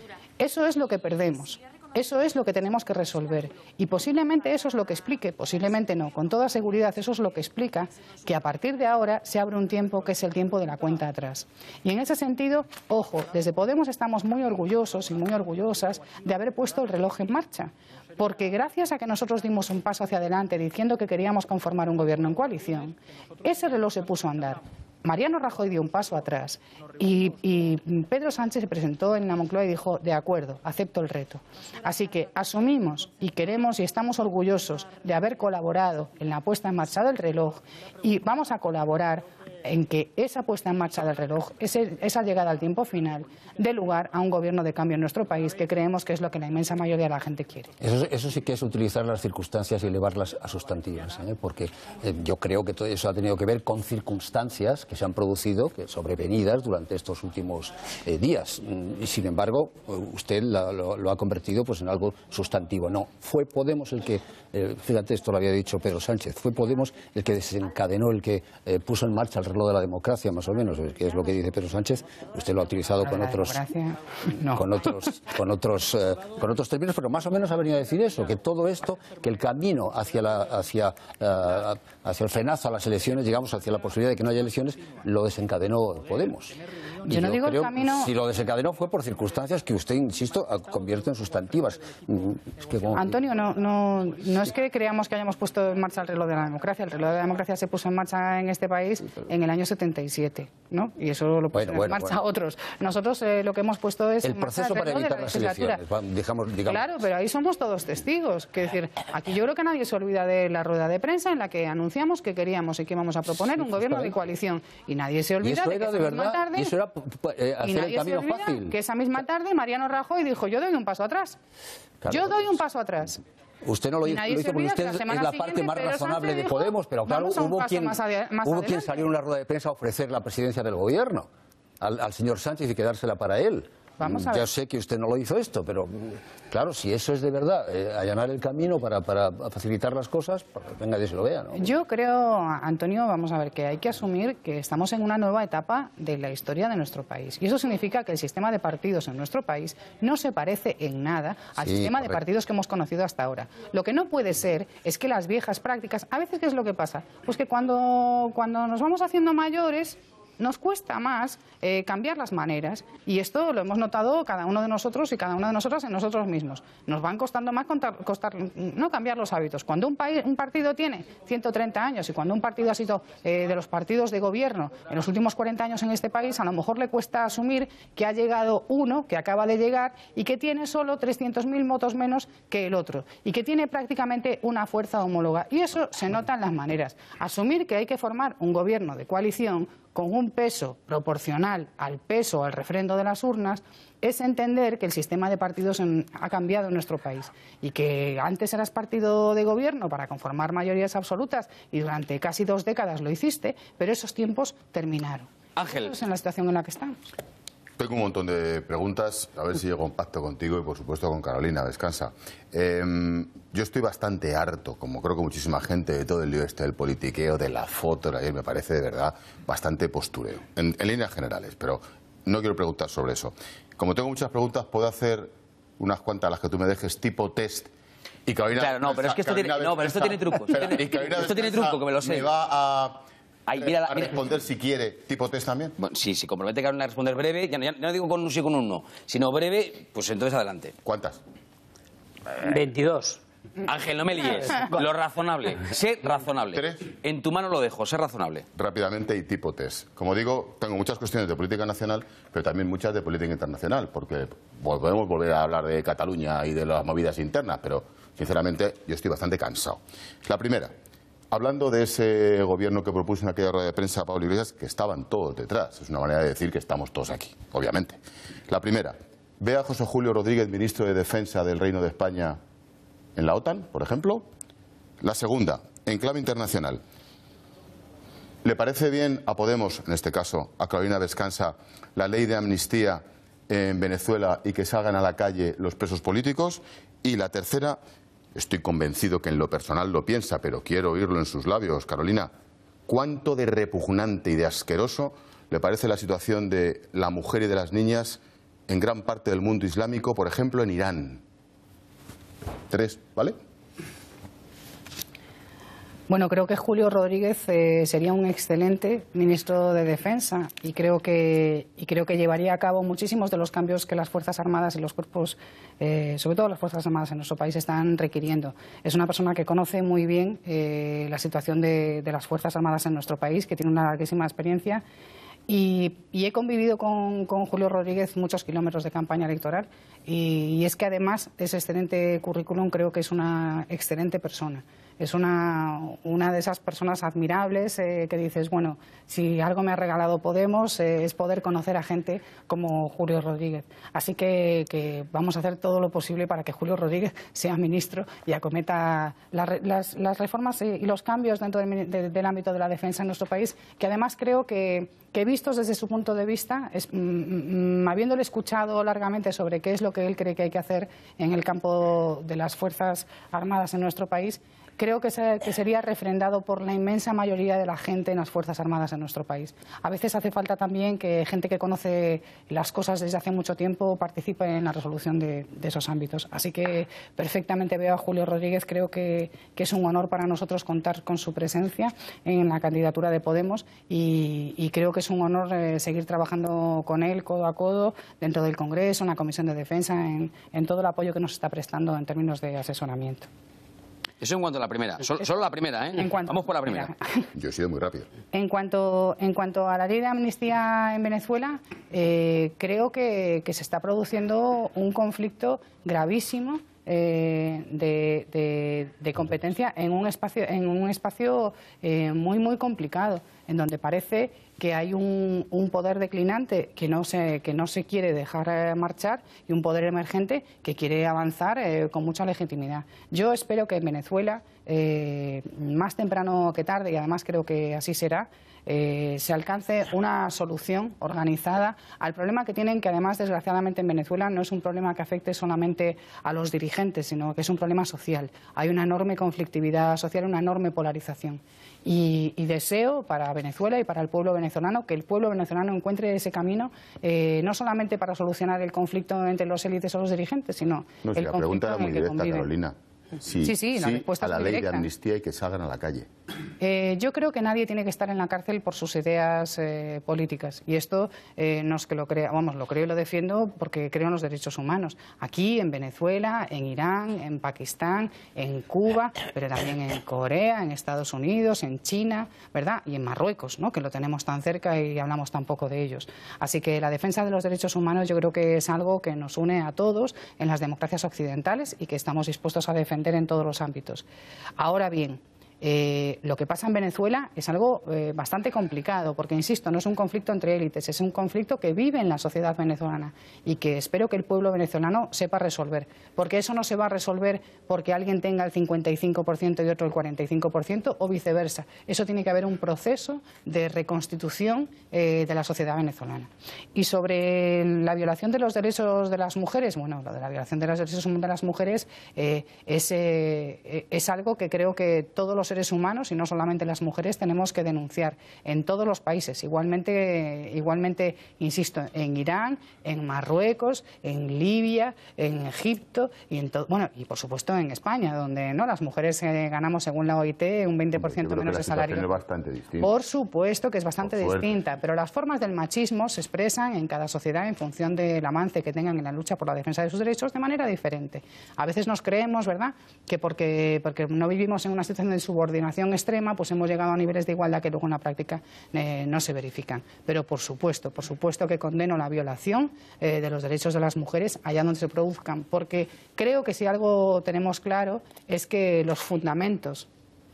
Eso es lo que perdemos. Eso es lo que tenemos que resolver y posiblemente eso es lo que explique, posiblemente no, con toda seguridad eso es lo que explica que a partir de ahora se abre un tiempo que es el tiempo de la cuenta atrás. Y en ese sentido, ojo, desde Podemos estamos muy orgullosos y muy orgullosas de haber puesto el reloj en marcha, porque gracias a que nosotros dimos un paso hacia adelante diciendo que queríamos conformar un gobierno en coalición, ese reloj se puso a andar. Mariano Rajoy dio un paso atrás y, y Pedro Sánchez se presentó en la Moncloa y dijo, de acuerdo, acepto el reto. Así que asumimos y queremos y estamos orgullosos de haber colaborado en la puesta en marcha del reloj y vamos a colaborar en que esa puesta en marcha del reloj, ese, esa llegada al tiempo final, dé lugar a un gobierno de cambio en nuestro país, que creemos que es lo que la inmensa mayoría de la gente quiere. Eso, eso sí que es utilizar las circunstancias y elevarlas a sustantivas, ¿eh? Porque eh, yo creo que todo eso ha tenido que ver con circunstancias que se han producido, que sobrevenidas durante estos últimos eh, días. Y sin embargo, usted la, lo, lo ha convertido pues en algo sustantivo. No, fue Podemos el que, eh, fíjate, esto lo había dicho Pedro Sánchez, fue Podemos el que desencadenó, el que eh, puso en marcha el reloj de la democracia, más o menos, que es lo que dice Pedro Sánchez. Usted lo ha utilizado con otros, no. con otros, con otros, eh, con otros términos, pero más o menos ha venido a decir eso, que todo esto, que el camino hacia la, hacia, uh, hacia el frenazo a las elecciones, digamos, hacia la posibilidad de que no haya elecciones, lo desencadenó Podemos. Yo y no yo digo creo, el camino... Si lo desencadenó fue por circunstancias que usted, insisto, convierte en sustantivas. Es que como... Antonio, no, no, no es que creamos que hayamos puesto en marcha el reloj de la democracia. El reloj de la democracia se puso en marcha en este país en el año setenta y siete, ¿no? Y eso lo pusieron bueno, bueno, en marcha bueno. otros. Nosotros eh, lo que hemos puesto es... El proceso para evitar las elecciones. Digamos, digamos. Claro, pero ahí somos todos testigos. Es decir, aquí yo creo que nadie se olvida de la rueda de prensa en la que anunciamos que queríamos y que íbamos a proponer sí, un gobierno de coalición. Y nadie se olvida de que esa misma tarde... Y eso era eh, hacer el camino fácil. Que esa misma tarde Mariano Rajoy dijo, yo doy un paso atrás. Claro, yo doy un paso atrás. Usted no lo, hizo, lo hizo porque usted es la parte más razonable de Podemos, pero claro, hubo quien, más más hubo quien salió en una rueda de prensa a ofrecer la presidencia del gobierno al, al señor Sánchez y quedársela para él. Vamos a ver. Ya sé que usted no lo hizo esto, pero claro, si eso es de verdad, eh, allanar el camino para, para facilitar las cosas, pues venga, Dios lo vea, ¿no? Yo creo, Antonio, vamos a ver, que hay que asumir que estamos en una nueva etapa de la historia de nuestro país. Y eso significa que el sistema de partidos en nuestro país no se parece en nada al sí, sistema correcto. de partidos que hemos conocido hasta ahora. Lo que no puede ser es que las viejas prácticas, a veces, ¿qué es lo que pasa? Pues que cuando, cuando nos vamos haciendo mayores... nos cuesta más eh, cambiar las maneras, y esto lo hemos notado cada uno de nosotros y cada una de nosotras en nosotros mismos. Nos van costando más contar, costar, no cambiar los hábitos. Cuando un, país, un partido tiene ciento treinta años y cuando un partido ha sido eh, de los partidos de gobierno en los últimos cuarenta años en este país, a lo mejor le cuesta asumir que ha llegado uno, que acaba de llegar y que tiene solo trescientos mil votos menos que el otro y que tiene prácticamente una fuerza homóloga. Y eso se nota en las maneras. Asumir que hay que formar un gobierno de coalición con un peso proporcional al peso, al refrendo de las urnas, es entender que el sistema de partidos en, ha cambiado en nuestro país y que antes eras partido de gobierno para conformar mayorías absolutas y durante casi dos décadas lo hiciste, pero esos tiempos terminaron. Ángel. Es en la situación en la que estamos. Tengo un montón de preguntas, a ver si llego a un pacto contigo y por supuesto con Carolina, descansa. Eh, yo estoy bastante harto, como creo que muchísima gente, de todo el lío este del politiqueo, de la foto, de ayer me parece de verdad bastante postureo, en, en líneas generales, pero no quiero preguntar sobre eso. Como tengo muchas preguntas, puedo hacer unas cuantas, las que tú me dejes, tipo test. Y Carolina, claro, no, pero es que esto tiene, no, pero esto tiene truco. Esto tiene, esto tiene truco, que me lo sé. Me va a... Ay, mira, a responder mira. Si quiere, tipo test también. Bueno, sí, si compromete Carolina a responder breve, ya no, ya no digo con un sí o con un no, sino breve, pues entonces adelante. ¿Cuántas? veintidós. Ángel, no me líes. Lo razonable. Sé razonable. ¿Tres? En tu mano lo dejo, sé razonable. Rápidamente y tipo test. Como digo, tengo muchas cuestiones de política nacional, pero también muchas de política internacional, porque podemos volver a hablar de Cataluña y de las movidas internas, pero sinceramente yo estoy bastante cansado. La primera. Hablando de ese gobierno que propuso en aquella rueda de prensa a Pablo Iglesias, que estaban todos detrás. Es una manera de decir que estamos todos aquí, obviamente. La primera, ¿ve a José Julio Rodríguez, ministro de Defensa del Reino de España, en la OTAN, por ejemplo? La segunda, en clave internacional, ¿le parece bien a Podemos, en este caso a Carolina Descansa, la ley de amnistía en Venezuela y que salgan a la calle los presos políticos? Y la tercera... Estoy convencido que en lo personal lo piensa, pero quiero oírlo en sus labios. Carolina, ¿cuánto de repugnante y de asqueroso le parece la situación de la mujer y de las niñas en gran parte del mundo islámico, por ejemplo, en Irán? Tres, ¿vale? Bueno, creo que Julio Rodríguez eh, sería un excelente ministro de Defensa y creo que y creo que llevaría a cabo muchísimos de los cambios que las Fuerzas Armadas y los cuerpos, eh, sobre todo las Fuerzas Armadas en nuestro país, están requiriendo. Es una persona que conoce muy bien eh, la situación de, de las Fuerzas Armadas en nuestro país, que tiene una larguísima experiencia. Y, y he convivido con, con Julio Rodríguez muchos kilómetros de campaña electoral Y, y es que además de ese excelente currículum creo que es una excelente persona. Es una, una de esas personas admirables eh, que dices, bueno, si algo me ha regalado Podemos eh, es poder conocer a gente como Julio Rodríguez. Así que, que vamos a hacer todo lo posible para que Julio Rodríguez sea ministro y acometa la, las, las reformas y los cambios dentro del, de, del ámbito de la defensa en nuestro país, que además creo que, que vistos desde su punto de vista, es, mm, habiéndole escuchado largamente sobre qué es lo que él cree que hay que hacer en el campo de las Fuerzas Armadas en nuestro país, creo que, se, que sería refrendado por la inmensa mayoría de la gente en las Fuerzas Armadas en nuestro país. A veces hace falta también que gente que conoce las cosas desde hace mucho tiempo participe en la resolución de, de esos ámbitos. Así que perfectamente veo a Julio Rodríguez. Creo que, que es un honor para nosotros contar con su presencia en la candidatura de Podemos y, y creo que es un honor eh, seguir trabajando con él codo a codo dentro del Congreso, en la Comisión de Defensa, en, en todo el apoyo que nos está prestando en términos de asesoramiento. Eso en cuanto a la primera. Solo, solo la primera, ¿eh? En cuanto, Vamos por la primera. Mira. Yo he sido muy rápido. En cuanto, en cuanto a la ley de amnistía en Venezuela, eh, creo que, que se está produciendo un conflicto gravísimo eh, de, de, de competencia en un espacio, en un espacio eh, muy, muy complicado, en donde parece que hay un, un poder declinante que no se, que no se quiere dejar eh, marchar y un poder emergente que quiere avanzar eh, con mucha legitimidad. Yo espero que en Venezuela, eh, más temprano que tarde, y además creo que así será, eh, se alcance una solución organizada al problema que tienen, que además, desgraciadamente, en Venezuela no es un problema que afecte solamente a los dirigentes, sino que es un problema social. Hay una enorme conflictividad social, una enorme polarización. Y, y deseo para Venezuela y para el pueblo venezolano que el pueblo venezolano encuentre ese camino, eh, no solamente para solucionar el conflicto entre los élites o los dirigentes, sino no, si el la conflicto pregunta era en el muy que directa, conviven. Carolina. Sí, sí, sí, la sí respuesta a la es muy ley directa. de amnistía y que salgan a la calle. Eh, yo creo que nadie tiene que estar en la cárcel por sus ideas eh, políticas. Y esto eh, no es que lo crea, vamos, lo creo y lo defiendo porque creo en los derechos humanos. Aquí, en Venezuela, en Irán, en Pakistán, en Cuba, pero también en Corea, en Estados Unidos, en China, ¿verdad? Y en Marruecos, ¿no? Que lo tenemos tan cerca y hablamos tan poco de ellos. Así que la defensa de los derechos humanos yo creo que es algo que nos une a todos en las democracias occidentales y que estamos dispuestos a defender en todos los ámbitos. Ahora bien, Eh, lo que pasa en Venezuela es algo eh, bastante complicado, porque, insisto, no es un conflicto entre élites, es un conflicto que vive en la sociedad venezolana y que espero que el pueblo venezolano sepa resolver, porque eso no se va a resolver porque alguien tenga el cincuenta y cinco por ciento y otro el cuarenta y cinco por ciento o viceversa. Eso tiene que haber un proceso de reconstitución eh, de la sociedad venezolana. Y sobre la violación de los derechos de las mujeres, bueno, lo de la violación de los derechos de las mujeres eh, es, eh, es algo que creo que todos los seres humanos, y no solamente las mujeres, tenemos que denunciar en todos los países. Igualmente, igualmente, insisto, en Irán, en Marruecos, en Libia, en Egipto y en todo, bueno, y por supuesto en España, donde no las mujeres eh, ganamos, según la O I T, un veinte por ciento menos de salario. Es bastante distinta. Por supuesto que es bastante Por distinta, pero las formas del machismo se expresan en cada sociedad en función del avance que tengan en la lucha por la defensa de sus derechos de manera diferente. A veces nos creemos, ¿verdad?, que porque, porque no vivimos en una situación de subordinación extrema, pues hemos llegado a niveles de igualdad que luego en la práctica eh, no se verifican. Pero por supuesto, por supuesto que condeno la violación eh, de los derechos de las mujeres allá donde se produzcan, porque creo que si algo tenemos claro es que los fundamentos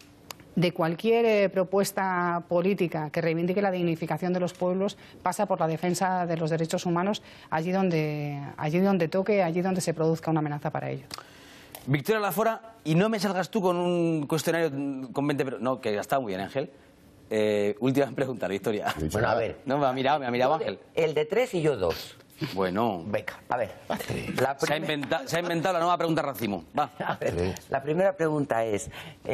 de cualquier eh, propuesta política que reivindique la dignificación de los pueblos pasa por la defensa de los derechos humanos allí donde, allí donde toque, allí donde se produzca una amenaza para ello. Victoria Lafora, y no me salgas tú con un cuestionario con veinte... No, que está muy bien, Ángel. Eh, última pregunta, Victoria. Bueno, a ver. No, me ha mirado, me ha mirado Ángel. El de tres y yo dos. Bueno. Venga, a ver. La se, ha inventa, se ha inventado la nueva pregunta Racimo. Va. A ver, la primera pregunta es,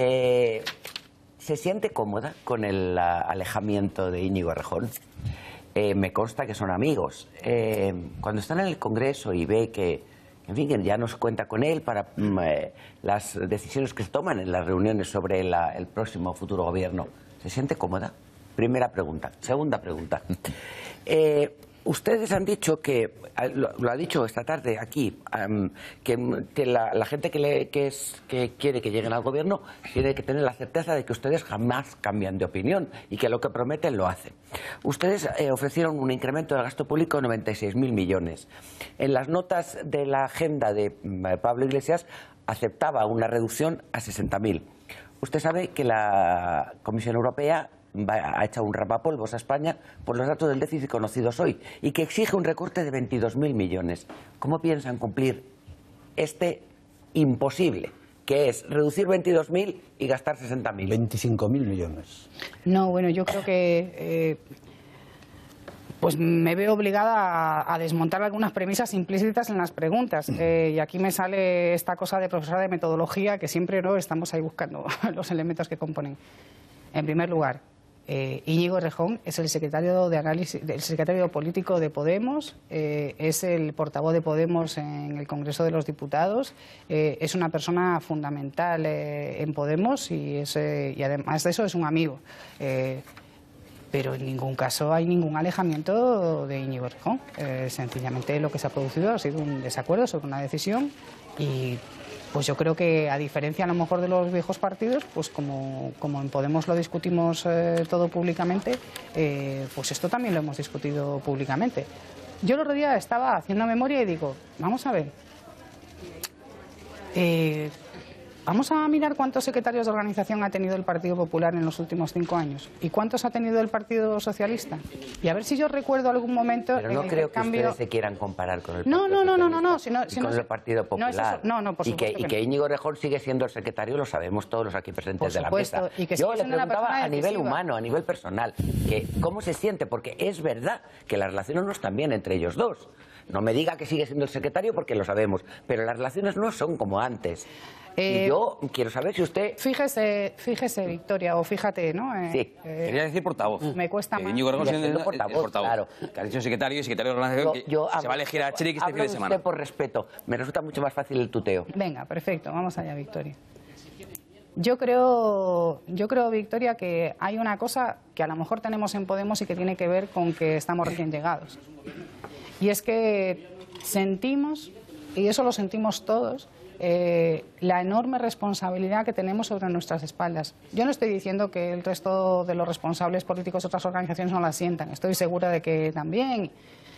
eh, ¿se siente cómoda con el uh, alejamiento de Íñigo Errejón? Eh, me consta que son amigos. Eh, cuando están en el Congreso y ve que, en fin, que ya no se cuenta con él para mm, eh, las decisiones que se toman en las reuniones sobre la, el próximo futuro gobierno, ¿se siente cómoda? Primera pregunta. Segunda pregunta. Eh, ustedes han dicho que, lo, lo ha dicho esta tarde aquí, um, que, que la, la gente que, le, que, es, que quiere que lleguen al gobierno tiene que tener la certeza de que ustedes jamás cambian de opinión y que lo que prometen lo hacen. Ustedes eh, ofrecieron un incremento del gasto público de noventa y seis mil millones. En las notas de la agenda de eh, Pablo Iglesias aceptaba una reducción a sesenta mil. Usted sabe que la Comisión Europea ha echado un rapapolvos a España por los datos del déficit conocidos hoy y que exige un recorte de veintidós mil millones. ¿Cómo piensan cumplir este imposible, que es reducir veintidós mil y gastar sesenta mil? veinticinco mil millones. No, bueno, yo creo que eh, pues me veo obligada a, a desmontar algunas premisas implícitas en las preguntas. Eh, y aquí me sale esta cosa de profesora de metodología que siempre no estamos ahí buscando los elementos que componen. En primer lugar, eh, Íñigo Errejón es el secretario de análisis, el secretario político de Podemos, eh, es el portavoz de Podemos en el Congreso de los Diputados, eh, es una persona fundamental eh, en Podemos y, es, eh, y además de eso es un amigo. Eh, Pero en ningún caso hay ningún alejamiento de Íñigo Errejón. Eh, sencillamente lo que se ha producido ha sido un desacuerdo sobre una decisión y pues yo creo que a diferencia a lo mejor de los viejos partidos, pues como, como en Podemos lo discutimos eh, todo públicamente, eh, pues esto también lo hemos discutido públicamente. Yo el otro día estaba haciendo memoria y digo, vamos a ver, eh, vamos a mirar cuántos secretarios de organización ha tenido el Partido Popular en los últimos cinco años y cuántos ha tenido el Partido Socialista. Y a ver si yo recuerdo algún momento Pero no en el creo que que cambio... ustedes se quieran comparar con el No, Partido no, no, no, no, no, Socialista si no, si y no con es- el Partido no, Popular. eso- no, no, por y que, supuesto y que que no. Íñigo Errejón sigue siendo el secretario, lo sabemos todos los aquí presentes Por de la supuesto, mesa. y que Yo sigue le siendo una preguntaba persona a nivel decisiva. humano, a nivel personal, que cómo se siente, porque es verdad que las relaciones no están bien entre ellos dos. No me diga que sigue siendo el secretario porque lo sabemos, pero las relaciones no son como antes. Eh, y yo quiero saber si usted... Fíjese, fíjese, Victoria, o fíjate, ¿no? Eh, Sí. eh, Quería decir portavoz. Me cuesta Que más. Íñigo Errejón Ya siendo siendo el portavoz, portavoz, claro. que ha dicho secretario y secretario de organización, que se hablo- va a elegir a Cherique este hablo fin de semana. usted por respeto. Me resulta mucho más fácil el tuteo. Venga, perfecto, vamos allá, Victoria. Yo creo, yo creo, Victoria, que hay una cosa que a lo mejor tenemos en Podemos y que tiene que ver con que estamos recién llegados. Y es que sentimos, y eso lo sentimos todos, eh, la enorme responsabilidad que tenemos sobre nuestras espaldas. Yo no estoy diciendo que el resto de los responsables políticos de otras organizaciones no la sientan, estoy segura de que también.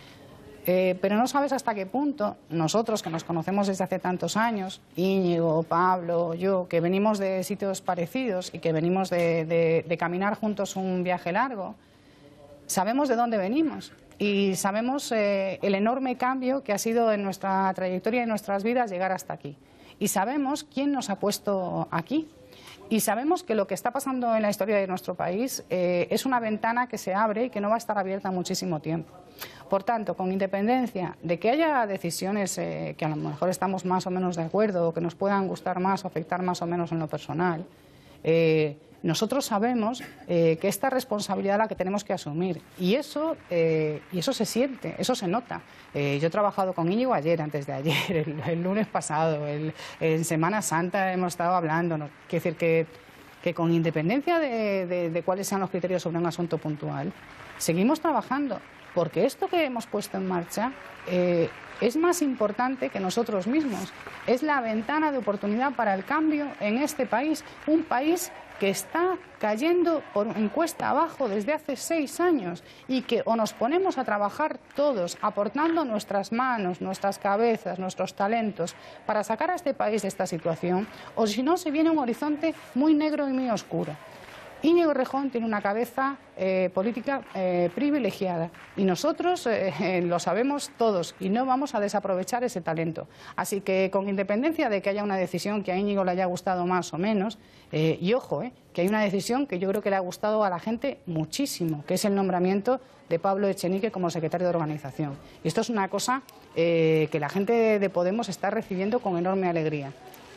Eh, pero no sabes hasta qué punto nosotros, que nos conocemos desde hace tantos años, Íñigo, Pablo, yo, que venimos de sitios parecidos y que venimos de, de, de caminar juntos un viaje largo, sabemos de dónde venimos y sabemos eh, el enorme cambio que ha sido en nuestra trayectoria y en nuestras vidas llegar hasta aquí. Y sabemos quién nos ha puesto aquí. Y sabemos que lo que está pasando en la historia de nuestro país eh, es una ventana que se abre y que no va a estar abierta muchísimo tiempo. Por tanto, con independencia de que haya decisiones eh, que a lo mejor estamos más o menos de acuerdo o que nos puedan gustar más o afectar más o menos en lo personal, eh, nosotros sabemos eh, que esta responsabilidad es la que tenemos que asumir y eso, eh, y eso se siente, eso se nota. Eh, yo he trabajado con Íñigo ayer, antes de ayer, el, el lunes pasado, el, en Semana Santa hemos estado hablando. ¿No? Quiero decir que, que con independencia de, de, de cuáles sean los criterios sobre un asunto puntual, seguimos trabajando porque esto que hemos puesto en marcha eh, es más importante que nosotros mismos. Es la ventana de oportunidad para el cambio en este país, un país que está cayendo por en cuesta abajo desde hace seis años y que o nos ponemos a trabajar todos aportando nuestras manos, nuestras cabezas, nuestros talentos para sacar a este país de esta situación, o si no se viene un horizonte muy negro y muy oscuro. Íñigo Errejón tiene una cabeza eh, política eh, privilegiada y nosotros eh, lo sabemos todos y no vamos a desaprovechar ese talento. Así que con independencia de que haya una decisión que a Íñigo le haya gustado más o menos, eh, y ojo, eh, que hay una decisión que yo creo que le ha gustado a la gente muchísimo, que es el nombramiento de Pablo Echenique como secretario de organización. Y esto es una cosa eh, que la gente de Podemos está recibiendo con enorme alegría.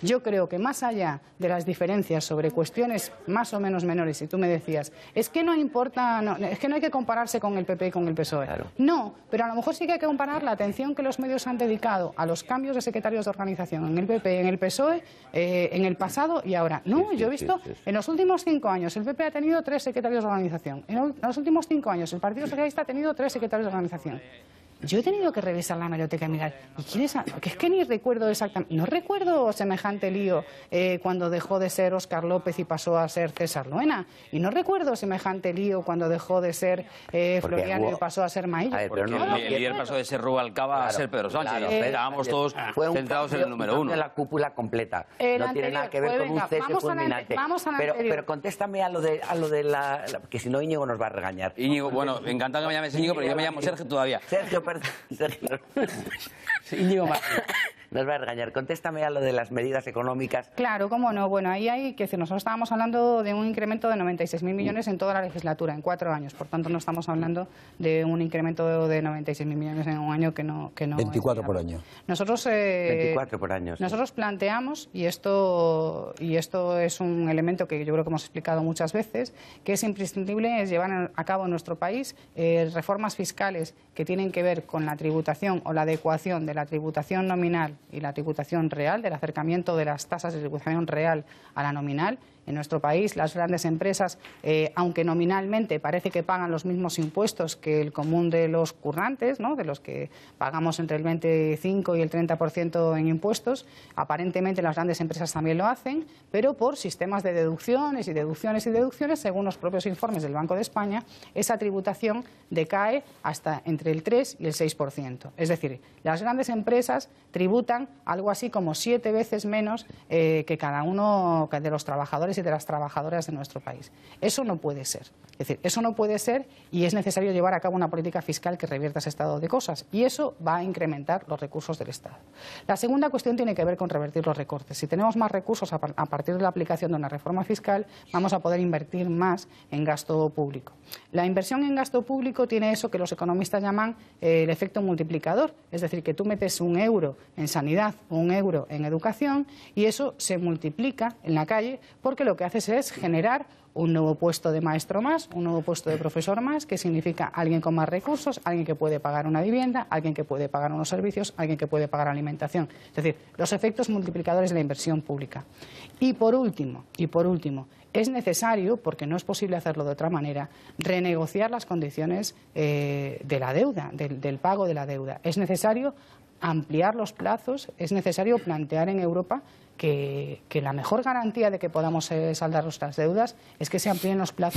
Yo creo que más allá de las diferencias sobre cuestiones más o menos menores, y tú me decías, es que no importa, no, es que no hay que compararse con el P P y con el P S O E. Claro. No, pero a lo mejor sí que hay que comparar la atención que los medios han dedicado a los cambios de secretarios de organización en el P P, en el P S O E, eh, en el pasado y ahora. No, sí, sí, yo he visto, sí, sí, sí. en los últimos cinco años el P P ha tenido tres secretarios de organización. En los últimos cinco años el Partido Socialista ha tenido tres secretarios de organización. Yo he tenido que revisar la hemeroteca y mirar, ¿y quién es? Que es que ni recuerdo exactamente, no recuerdo semejante lío eh, cuando dejó de ser Óscar López y pasó a ser César Loena, y no recuerdo semejante lío cuando dejó de ser eh, Floriano y pasó a ser Maillo. Ver, pero no, el líder pasó de ser Rubalcaba claro, a ser Pedro Sánchez, claro, eh, estábamos todos fue centrados en el número uno. De la cúpula completa, el no anterior, tiene nada que ver con un cese fulminante. Pero, pero contéstame a lo de, a lo de la, la... que si no Íñigo nos va a regañar. Íñigo, bueno, me encanta que me llames Íñigo, pero yo me llamo Sergio todavía. Sergio, perdón, Sergio. Íñigo Martínez. Nos va a regañar. Contéstame a lo de las medidas económicas. Claro, cómo no. Bueno, ahí hay que decir, nosotros estábamos hablando de un incremento de noventa y seis mil millones en toda la legislatura, en cuatro años. Por tanto, no estamos hablando de un incremento de noventa y seis mil millones en un año que no... Que no veinticuatro por año. Nosotros, eh, veinticuatro por año. Sí. Nosotros planteamos, y esto, y esto es un elemento que yo creo que hemos explicado muchas veces, que es imprescindible es llevar a cabo en nuestro país eh, reformas fiscales que tienen que ver con la tributación o la adecuación de la tributación nominal y la tributación real, del acercamiento de las tasas de tributación real a la nominal. En nuestro país, las grandes empresas, eh, aunque nominalmente parece que pagan los mismos impuestos que el común de los currantes, ¿no?, de los que pagamos entre el veinticinco y el treinta por ciento en impuestos, aparentemente las grandes empresas también lo hacen, pero por sistemas de deducciones y deducciones y deducciones, según los propios informes del Banco de España, esa tributación decae hasta entre el tres y el seis por ciento. Es decir, las grandes empresas tributan algo así como siete veces menos eh, que cada uno de los trabajadores y de las trabajadoras de nuestro país. Eso no puede ser. Es decir, eso no puede ser y es necesario llevar a cabo una política fiscal que revierta ese estado de cosas y eso va a incrementar los recursos del Estado. La segunda cuestión tiene que ver con revertir los recortes. Si tenemos más recursos a partir de la aplicación de una reforma fiscal, vamos a poder invertir más en gasto público. La inversión en gasto público tiene eso que los economistas llaman eh, el efecto multiplicador, es decir, que tú metes un euro en sanidad o un euro en educación y eso se multiplica en la calle porque lo que haces es generar un nuevo puesto de maestro más, un nuevo puesto de profesor más, que significa alguien con más recursos, alguien que puede pagar una vivienda, alguien que puede pagar unos servicios, alguien que puede pagar alimentación. Es decir, los efectos multiplicadores de la inversión pública. Y por último, y por último, es necesario, porque no es posible hacerlo de otra manera, renegociar las condiciones eh, de la deuda, del, del pago de la deuda. Es necesario ampliar los plazos, es necesario plantear en Europa que, que la mejor garantía de que podamos eh, saldar nuestras deudas es que se amplíen los plazos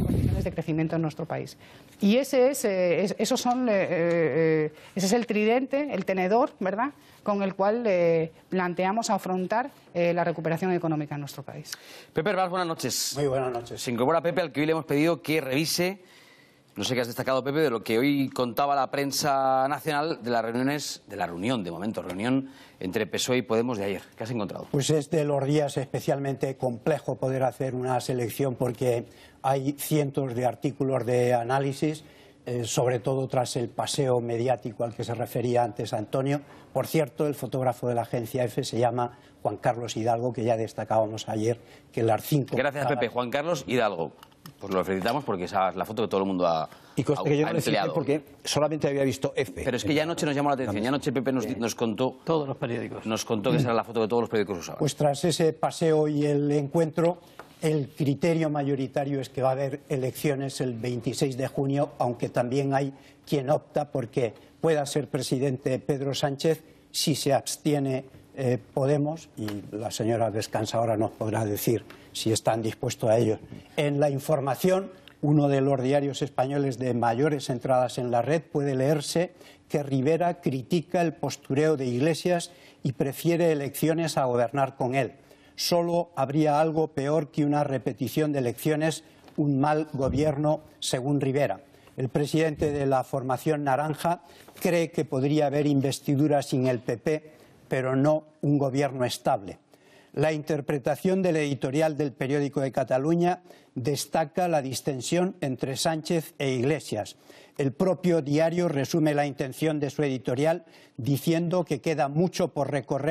de crecimiento en nuestro país. Y ese es, eh, es esos son, eh, eh, ese es el tridente, el tenedor, ¿verdad?, con el cual eh, planteamos afrontar eh, la recuperación económica en nuestro país. Pepe Herbás, buenas noches. Muy buenas noches. Se incorpora Pepe, al que hoy le hemos pedido que revise, no sé qué has destacado, Pepe, de lo que hoy contaba la prensa nacional de las reuniones, de la reunión, de momento, reunión entre P S O E y Podemos de ayer. ¿Qué has encontrado? Pues es de los días especialmente complejo poder hacer una selección porque hay cientos de artículos de análisis, eh, sobre todo tras el paseo mediático al que se refería antes Antonio. Por cierto, el fotógrafo de la agencia EFE se llama Juan Carlos Hidalgo, que ya destacábamos ayer que las cinco... Gracias, Pepe. Juan Carlos Hidalgo. Pues lo felicitamos porque esa es la foto que todo el mundo ha, y cosa ha, que yo ha no empleado. Porque solamente había visto F. Pero es que ya anoche nos llamó la atención. Ya anoche Pepe nos, nos contó... Todos los periódicos. Nos contó que esa era la foto que todos los periódicos usaban. Pues tras ese paseo y el encuentro, el criterio mayoritario es que va a haber elecciones el veintiséis de junio, aunque también hay quien opta porque pueda ser presidente Pedro Sánchez si se abstiene eh, Podemos, y la señora Descansadora nos podrá decir si están dispuestos a ello. En La Información, uno de los diarios españoles de mayores entradas en la red, puede leerse que Rivera critica el postureo de Iglesias y prefiere elecciones a gobernar con él. Solo habría algo peor que una repetición de elecciones, un mal gobierno, según Rivera. El presidente de la formación naranja cree que podría haber investidura sin el P P, pero no un gobierno estable. La interpretación del editorial del Periódico de Cataluña destaca la distensión entre Sánchez e Iglesias. El propio diario resume la intención de su editorial diciendo que queda mucho por recorrer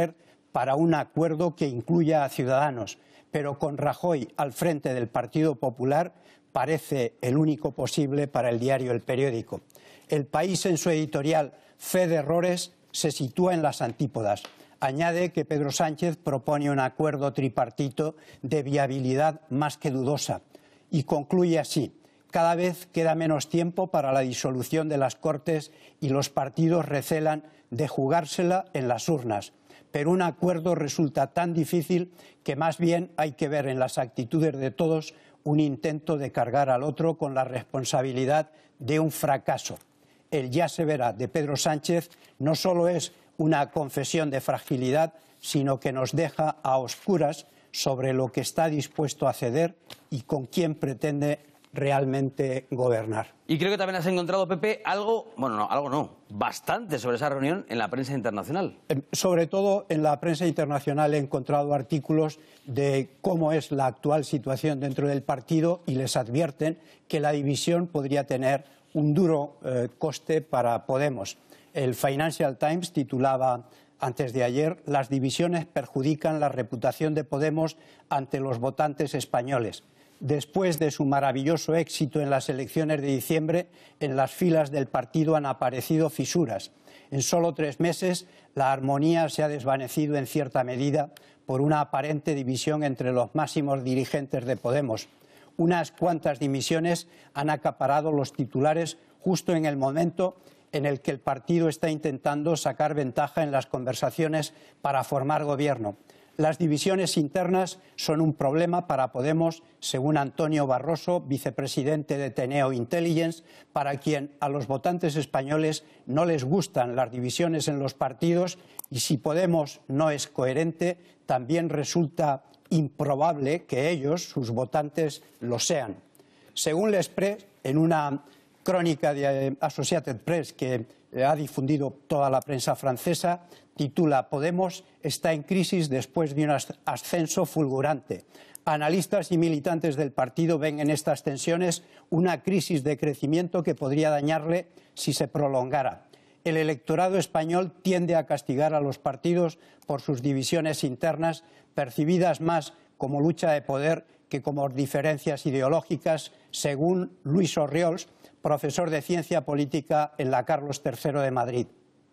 para un acuerdo que incluya a Ciudadanos, pero con Rajoy al frente del Partido Popular parece el único posible para el diario El Periódico. El País, en su editorial Fe de errores, se sitúa en las antípodas. Añade que Pedro Sánchez propone un acuerdo tripartito de viabilidad más que dudosa y concluye así: cada vez queda menos tiempo para la disolución de las Cortes y los partidos recelan de jugársela en las urnas. Pero un acuerdo resulta tan difícil que más bien hay que ver en las actitudes de todos un intento de cargar al otro con la responsabilidad de un fracaso. El ya se verá de Pedro Sánchez no solo es una confesión de fragilidad, sino que nos deja a oscuras sobre lo que está dispuesto a ceder y con quién pretende realmente gobernar. Y creo que también has encontrado, Pepe, algo, bueno, no, algo no, bastante sobre esa reunión en la prensa internacional. Eh, sobre todo en la prensa internacional he encontrado artículos de cómo es la actual situación dentro del partido y les advierten que la división podría tener un duro eh, coste para Podemos. El Financial Times titulaba antes de ayer: las divisiones perjudican la reputación de Podemos ante los votantes españoles. Después de su maravilloso éxito en las elecciones de diciembre, en las filas del partido han aparecido fisuras. En solo tres meses, la armonía se ha desvanecido en cierta medida por una aparente división entre los máximos dirigentes de Podemos. Unas cuantas dimisiones han acaparado los titulares justo en el momento en el que el partido está intentando sacar ventaja en las conversaciones para formar gobierno. Las divisiones internas son un problema para Podemos, según Antonio Barroso, vicepresidente de Teneo Intelligence, para quien a los votantes españoles no les gustan las divisiones en los partidos, y si Podemos no es coherente, también resulta improbable que ellos, sus votantes, lo sean. Según L'Express, en una crónica de Associated Press que ha difundido toda la prensa francesa, titula: Podemos está en crisis después de un ascenso fulgurante. Analistas y militantes del partido ven en estas tensiones una crisis de crecimiento que podría dañarle si se prolongara. El electorado español tiende a castigar a los partidos por sus divisiones internas, percibidas más como lucha de poder que como diferencias ideológicas, según Luis Orriols, profesor de Ciencia Política en la Carlos tercero de Madrid.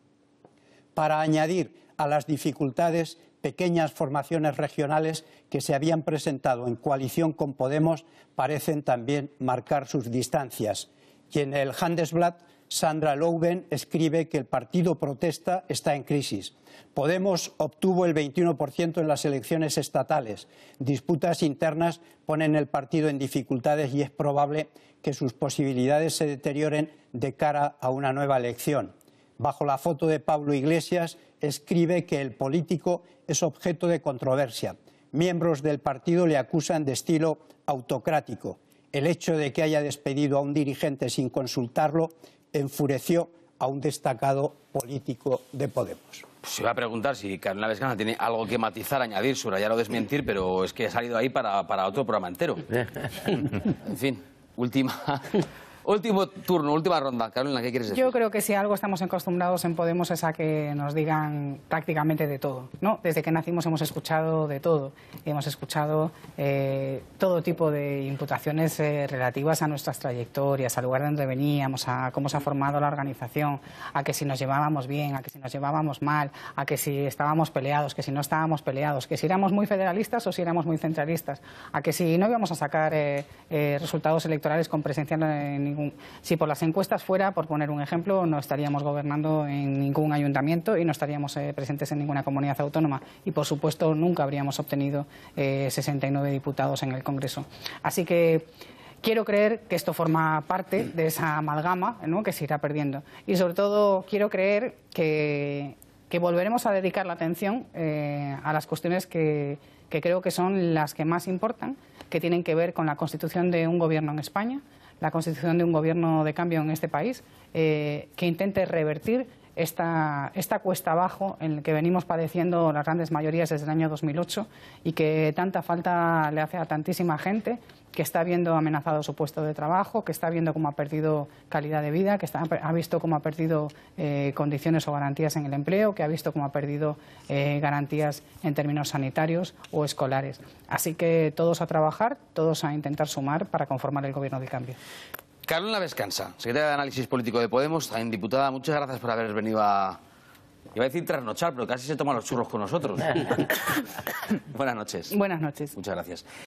Para añadir a las dificultades, pequeñas formaciones regionales que se habían presentado en coalición con Podemos parecen también marcar sus distancias. Y en el Handelsblatt, Sandra Louben escribe que el partido protesta está en crisis. Podemos obtuvo el veintiuno por ciento en las elecciones estatales. Disputas internas ponen el partido en dificultades y es probable que sus posibilidades se deterioren de cara a una nueva elección. Bajo la foto de Pablo Iglesias, escribe que el político es objeto de controversia. Miembros del partido le acusan de estilo autocrático. El hecho de que haya despedido a un dirigente sin consultarlo enfureció a un destacado político de Podemos. Se iba a preguntar si Carolina Vescana tiene algo que matizar, añadir, subrayar o desmentir, pero es que ha salido ahí para, para otro programa entero. En fin, última... Último turno, última ronda. Carolina, ¿qué quieres decir? Yo creo que si algo estamos acostumbrados en Podemos es a que nos digan prácticamente de todo, ¿no? Desde que nacimos hemos escuchado de todo. Hemos escuchado eh, todo tipo de imputaciones eh, relativas a nuestras trayectorias, al lugar de donde veníamos, a cómo se ha formado la organización, a que si nos llevábamos bien, a que si nos llevábamos mal, a que si estábamos peleados, que si no estábamos peleados, que si éramos muy federalistas o si éramos muy centralistas, a que si no íbamos a sacar eh, eh, resultados electorales con presencia en ningún... Si por las encuestas fuera, por poner un ejemplo, no estaríamos gobernando en ningún ayuntamiento y no estaríamos eh, presentes en ninguna comunidad autónoma. Y, por supuesto, nunca habríamos obtenido eh, sesenta y nueve diputados en el Congreso. Así que quiero creer que esto forma parte de esa amalgama, ¿no?, que se irá perdiendo. Y, sobre todo, quiero creer que, que volveremos a dedicar la atención eh, a las cuestiones que, que creo que son las que más importan, que tienen que ver con la constitución de un gobierno en España, la constitución de un gobierno de cambio en este país, eh, que intente revertir esta, esta cuesta abajo en la que venimos padeciendo las grandes mayorías desde el año dos mil ocho y que tanta falta le hace a tantísima gente que está viendo amenazado su puesto de trabajo, que está viendo cómo ha perdido calidad de vida, que está, ha visto cómo ha perdido eh, condiciones o garantías en el empleo, que ha visto cómo ha perdido eh, garantías en términos sanitarios o escolares. Así que todos a trabajar, todos a intentar sumar para conformar el Gobierno del Cambio. Carolina Vescansa, secretaria de Análisis Político de Podemos, también diputada, muchas gracias por haber venido a... Iba a decir trasnochar, pero casi se toman los churros con nosotros. Buenas noches. Buenas noches. Muchas gracias.